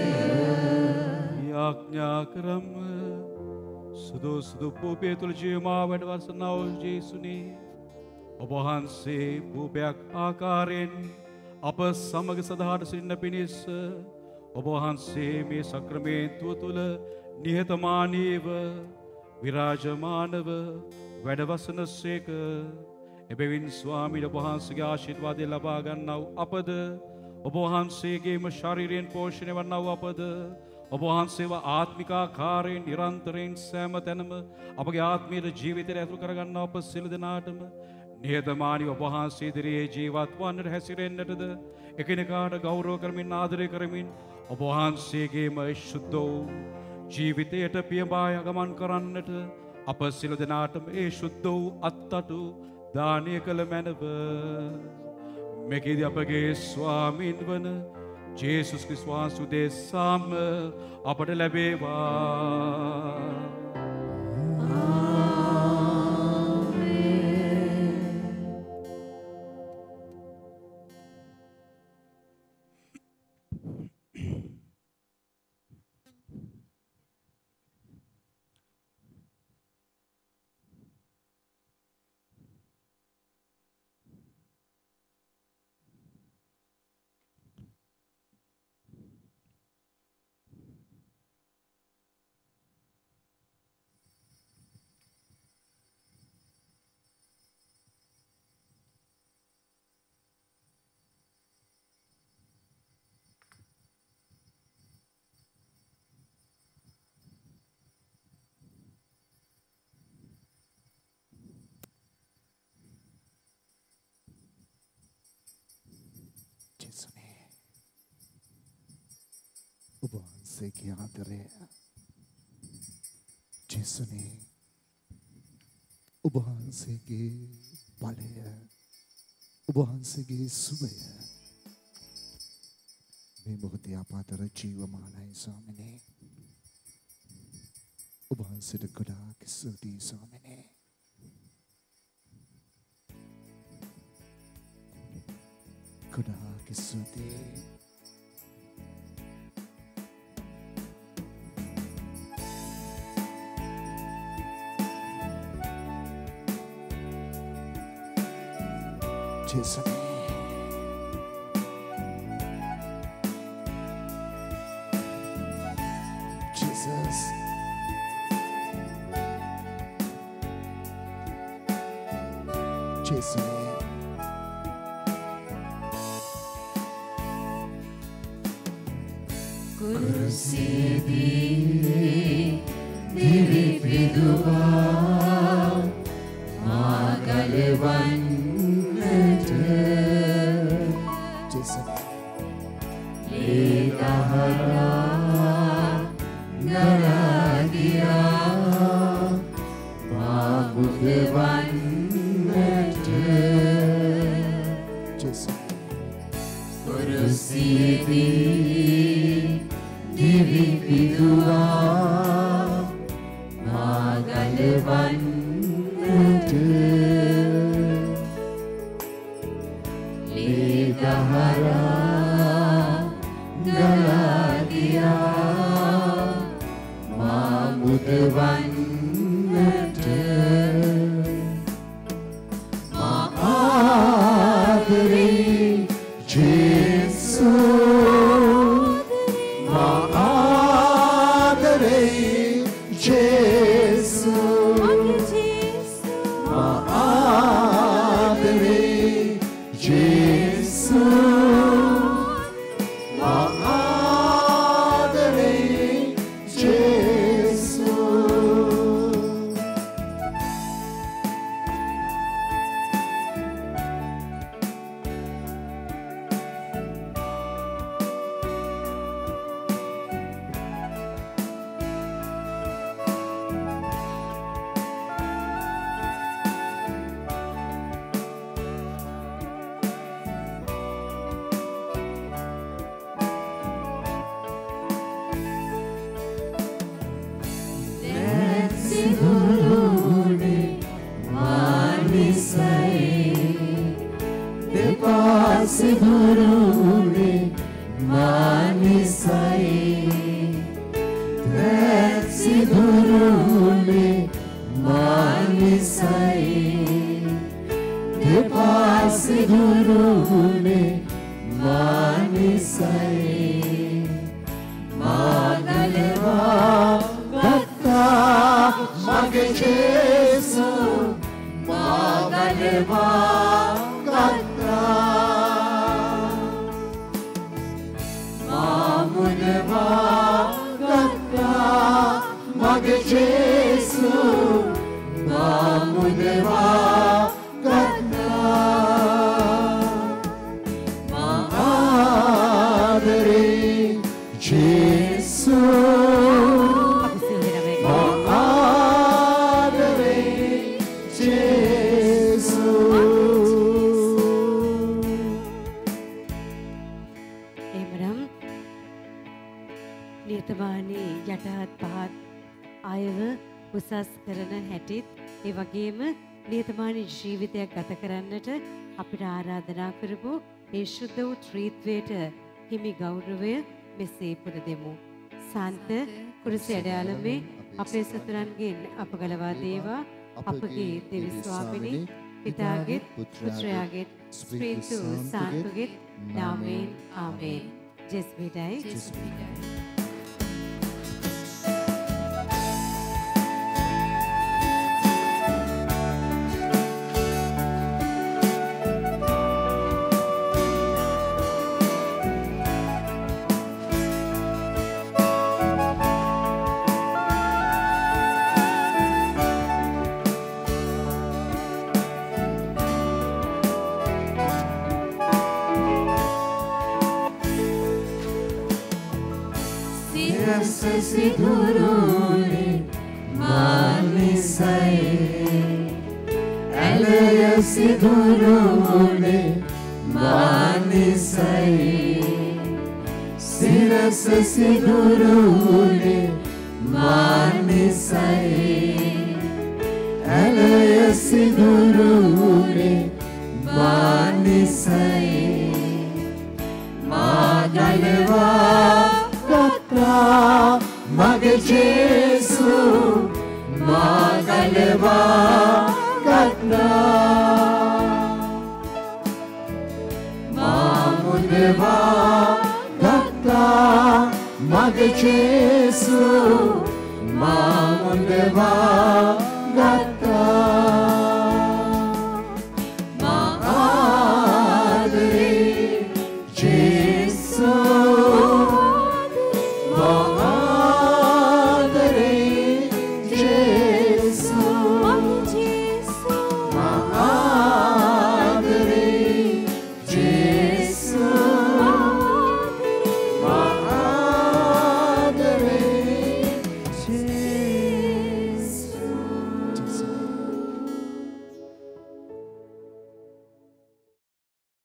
යාඥා කරම සුදු සුදු පූපය තුළ ජීවමා වැඩ වසනා වූ ජේසුනි. ඔබ වහන්සේ පූපයක් ආකාරයෙන් අප සමග සදාට සිටින පිණිස ඔබ වහන්සේ මේ සක්‍රමේන්තුව තුළ නිහතමානීව විරාජමානව වැඩවසන සේක. එබැවින් ස්වාමීන් වහන්සේගේ ආශිර්වාදය ලබා ගන්නව අපද ඔබ වහන්සේගේම ශරීරයෙන් පෝෂණය වන්නව අපද ඔබ වහන්සේව ආත්මිකාකාරයෙන් නිරන්තරයෙන් සෑම තැනම අපගේ ආත්මීය ජීවිතයට ඇතුළු කරගන්නව අප සියලු දෙනාටම නිහතමානීව ඔබ වහන්සේ ඉදිරියේ ජීවත් වන්නට හැසිරෙන්නටද එකිනෙකාට ගෞරව කරමින් ආදරය කරමින් ඔබ වහන්සේගේම ශුද්ධ වූ ජීවිතයට පියඹා ගමන් කරන්නට අප සියලු දෙනාටම ඒ ශුද්ධ වූ අත්තටු දානය කළ මැනව. මෙකෙදී අපගේ ස්වාමීන් වන ජේසුස් ක්‍රිස්තුස් වහන්සේ උදෙසාම අපට ලැබේවා. ඔබ වහන්සේගේ ආදරය ජේසුනේ ඔබ වහන්සේගේ බලය ඔබ වහන්සේගේ සුවය මේ මොහොතේ අප අතර ජීවමානයි ස්වාමිනේ. ඔබ වහන්සේට ගොඩාක් ස්තුතියි ස්වාමිනේ. ගොඩාක් ස්තුතියි. Jesus. Jesus. Jesus. Kurusidi divi viduva magalevan Lidahara Galadia Mabudevannata Kurusidi Divi Pidua Magalevannata Lidahara Galadia Mabudevannata Maadari Jesu Maadari Jesu Maadari Jesu සිදුරුනේ මානිසයි දැන් සිදුරුනේ මානිසයි දෙපා සිදුරුනේ මානිසයි මාගලවා ගත්තා මගේ ජේසු මාගලවා ගත්තා මාමුලවා ගත්තා මගේ ජේසු මාමුලවා ගත්තා මාආදරේ ජේසු නියතමානී යටහත් පහත් අයව උසස් කරන හැටිත් ඒ වගේම නියතමානී ජීවිතයක් ගත කරන්නට අපිට ආරාධනා කරපු ඒ ශුද්ධ වූ ත්‍රිත්වයට හිමි ගෞරවය මෙසේ පුද දෙමු. සාන්ත කුරුස ඇඩයාලමේ අපේ සතුරන්ගෙන් අප ගලවා දේවා අපගේ දෙවි ස්වාමිනී පිතාගෙත් පුත්‍රයාගෙත් ස්ප්‍රීතු සාන්තුගෙත් නාමයෙන් ආමේන්. ජෙස් බිඩයි සිදුරුනේ මානිසයි ඇලය සිදුරුනේ මානිසයි සිරස සිදුරුනේ මානිසයි ඇලය සිදුරුනේ මානිසයි මාගලවා මගේ ජේසු මාගලවා ගත්තා මාමුලවා ගත්තා මගේ ජේසු මාමුලවා